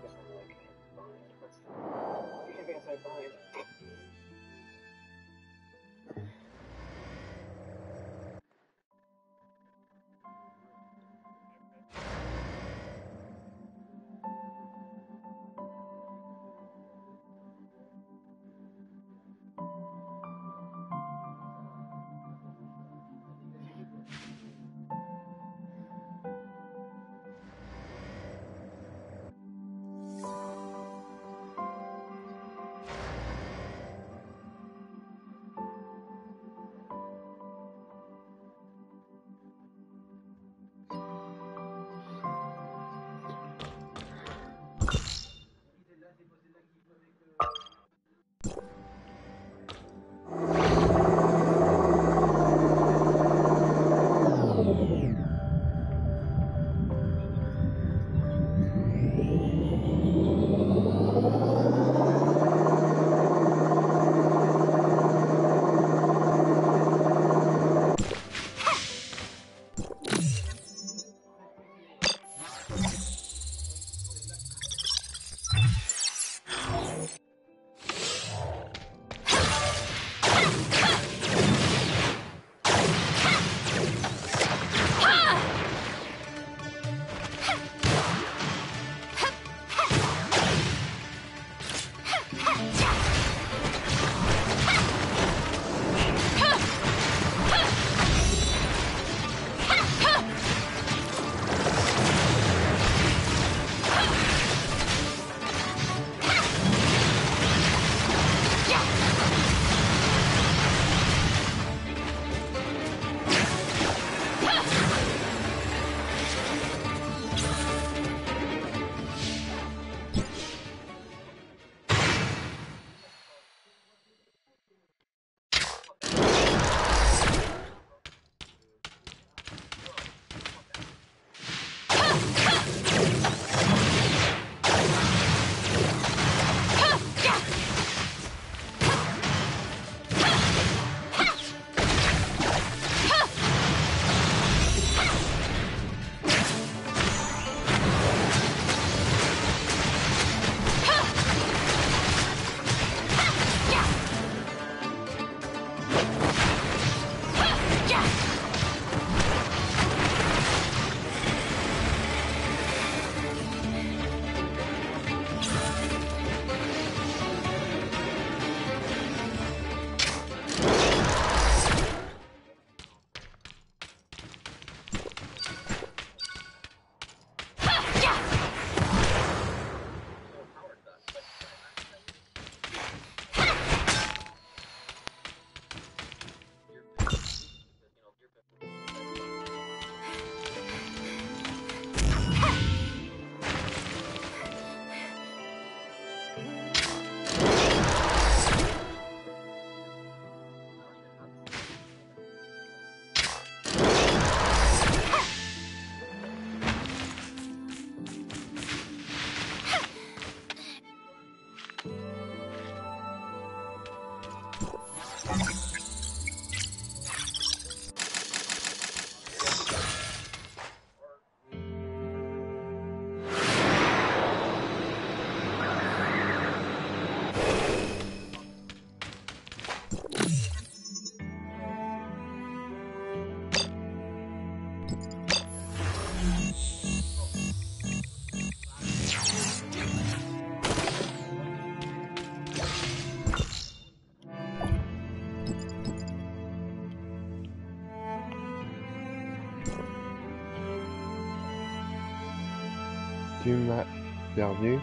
Tu m'as perdu.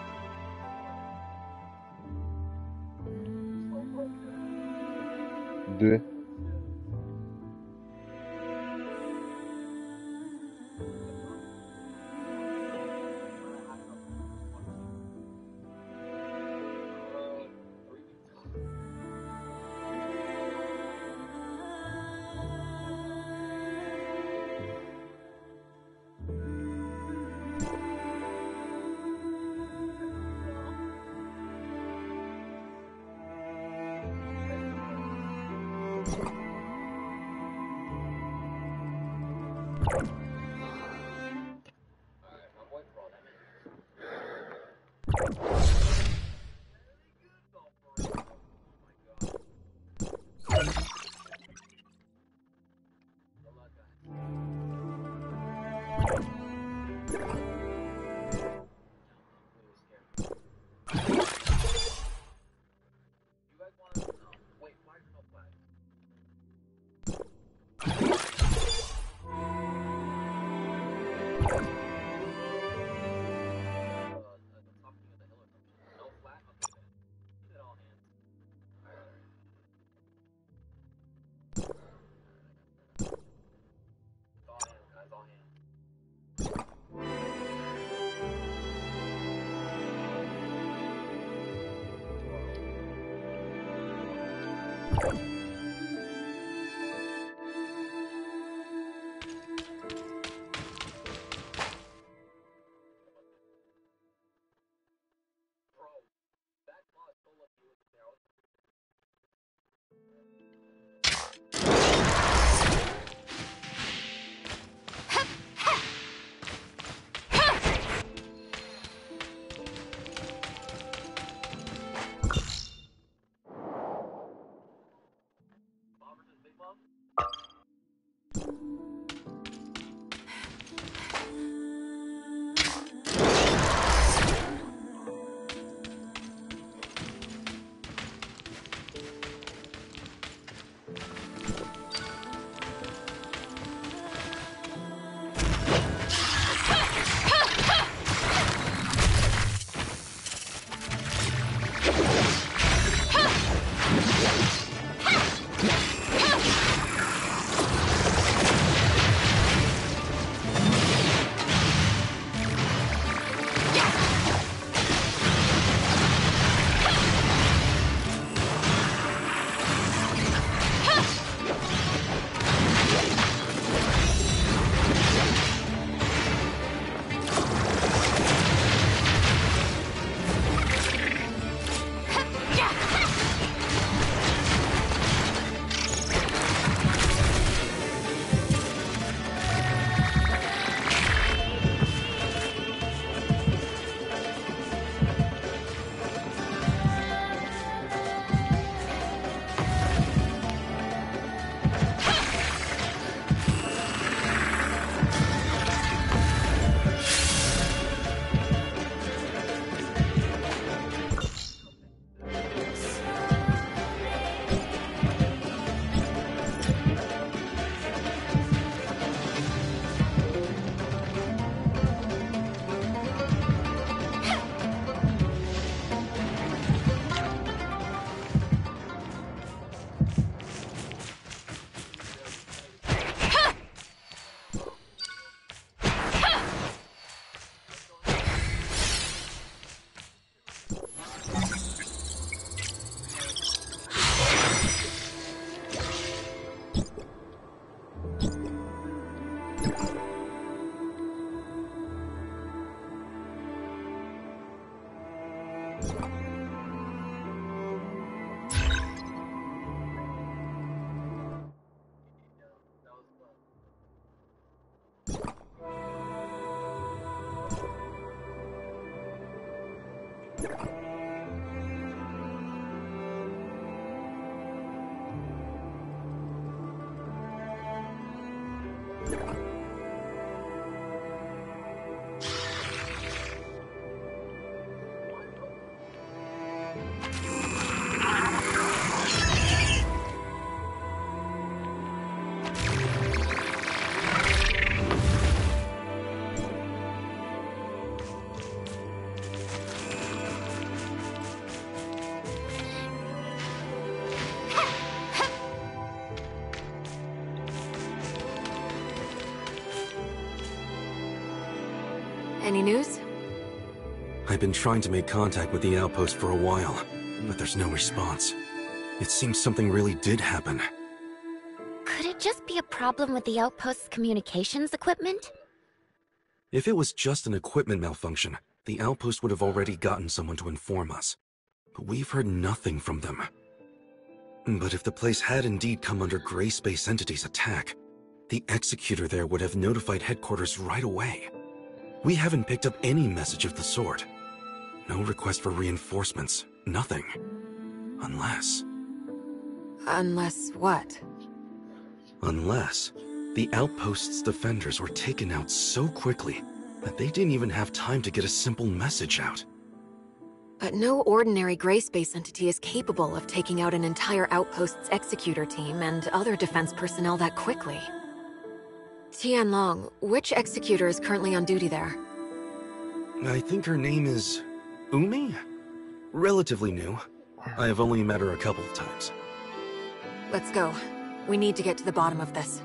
Deux. Any news? I've been trying to make contact with the outpost for a while, but there's no response. It seems something really did happen. Could it just be a problem with the outpost's communications equipment? If it was just an equipment malfunction, the outpost would have already gotten someone to inform us. But we've heard nothing from them. But if the place had indeed come under Gray Space Entity's attack, the Executor there would have notified headquarters right away. We haven't picked up any message of the sort. No request for reinforcements, nothing. Unless... Unless what? Unless the outpost's defenders were taken out so quickly that they didn't even have time to get a simple message out. But no ordinary Gray Space entity is capable of taking out an entire outpost's executor team and other defense personnel that quickly. Tianlong, which executor is currently on duty there? I think her name is... Umi? Relatively new. I have only met her a couple of times. Let's go. We need to get to the bottom of this.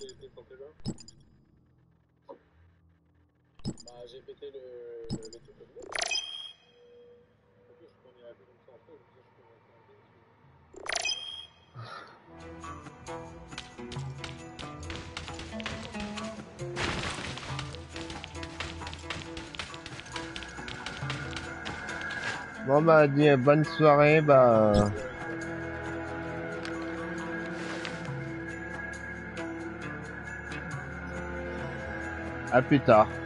t'es censé là. Bah, j'ai pété le. le truc comme ça. En plus, je prenais la vie comme ça en fait, je peux rester en vie. Bon bah dis bonne soirée, bah à plus tard.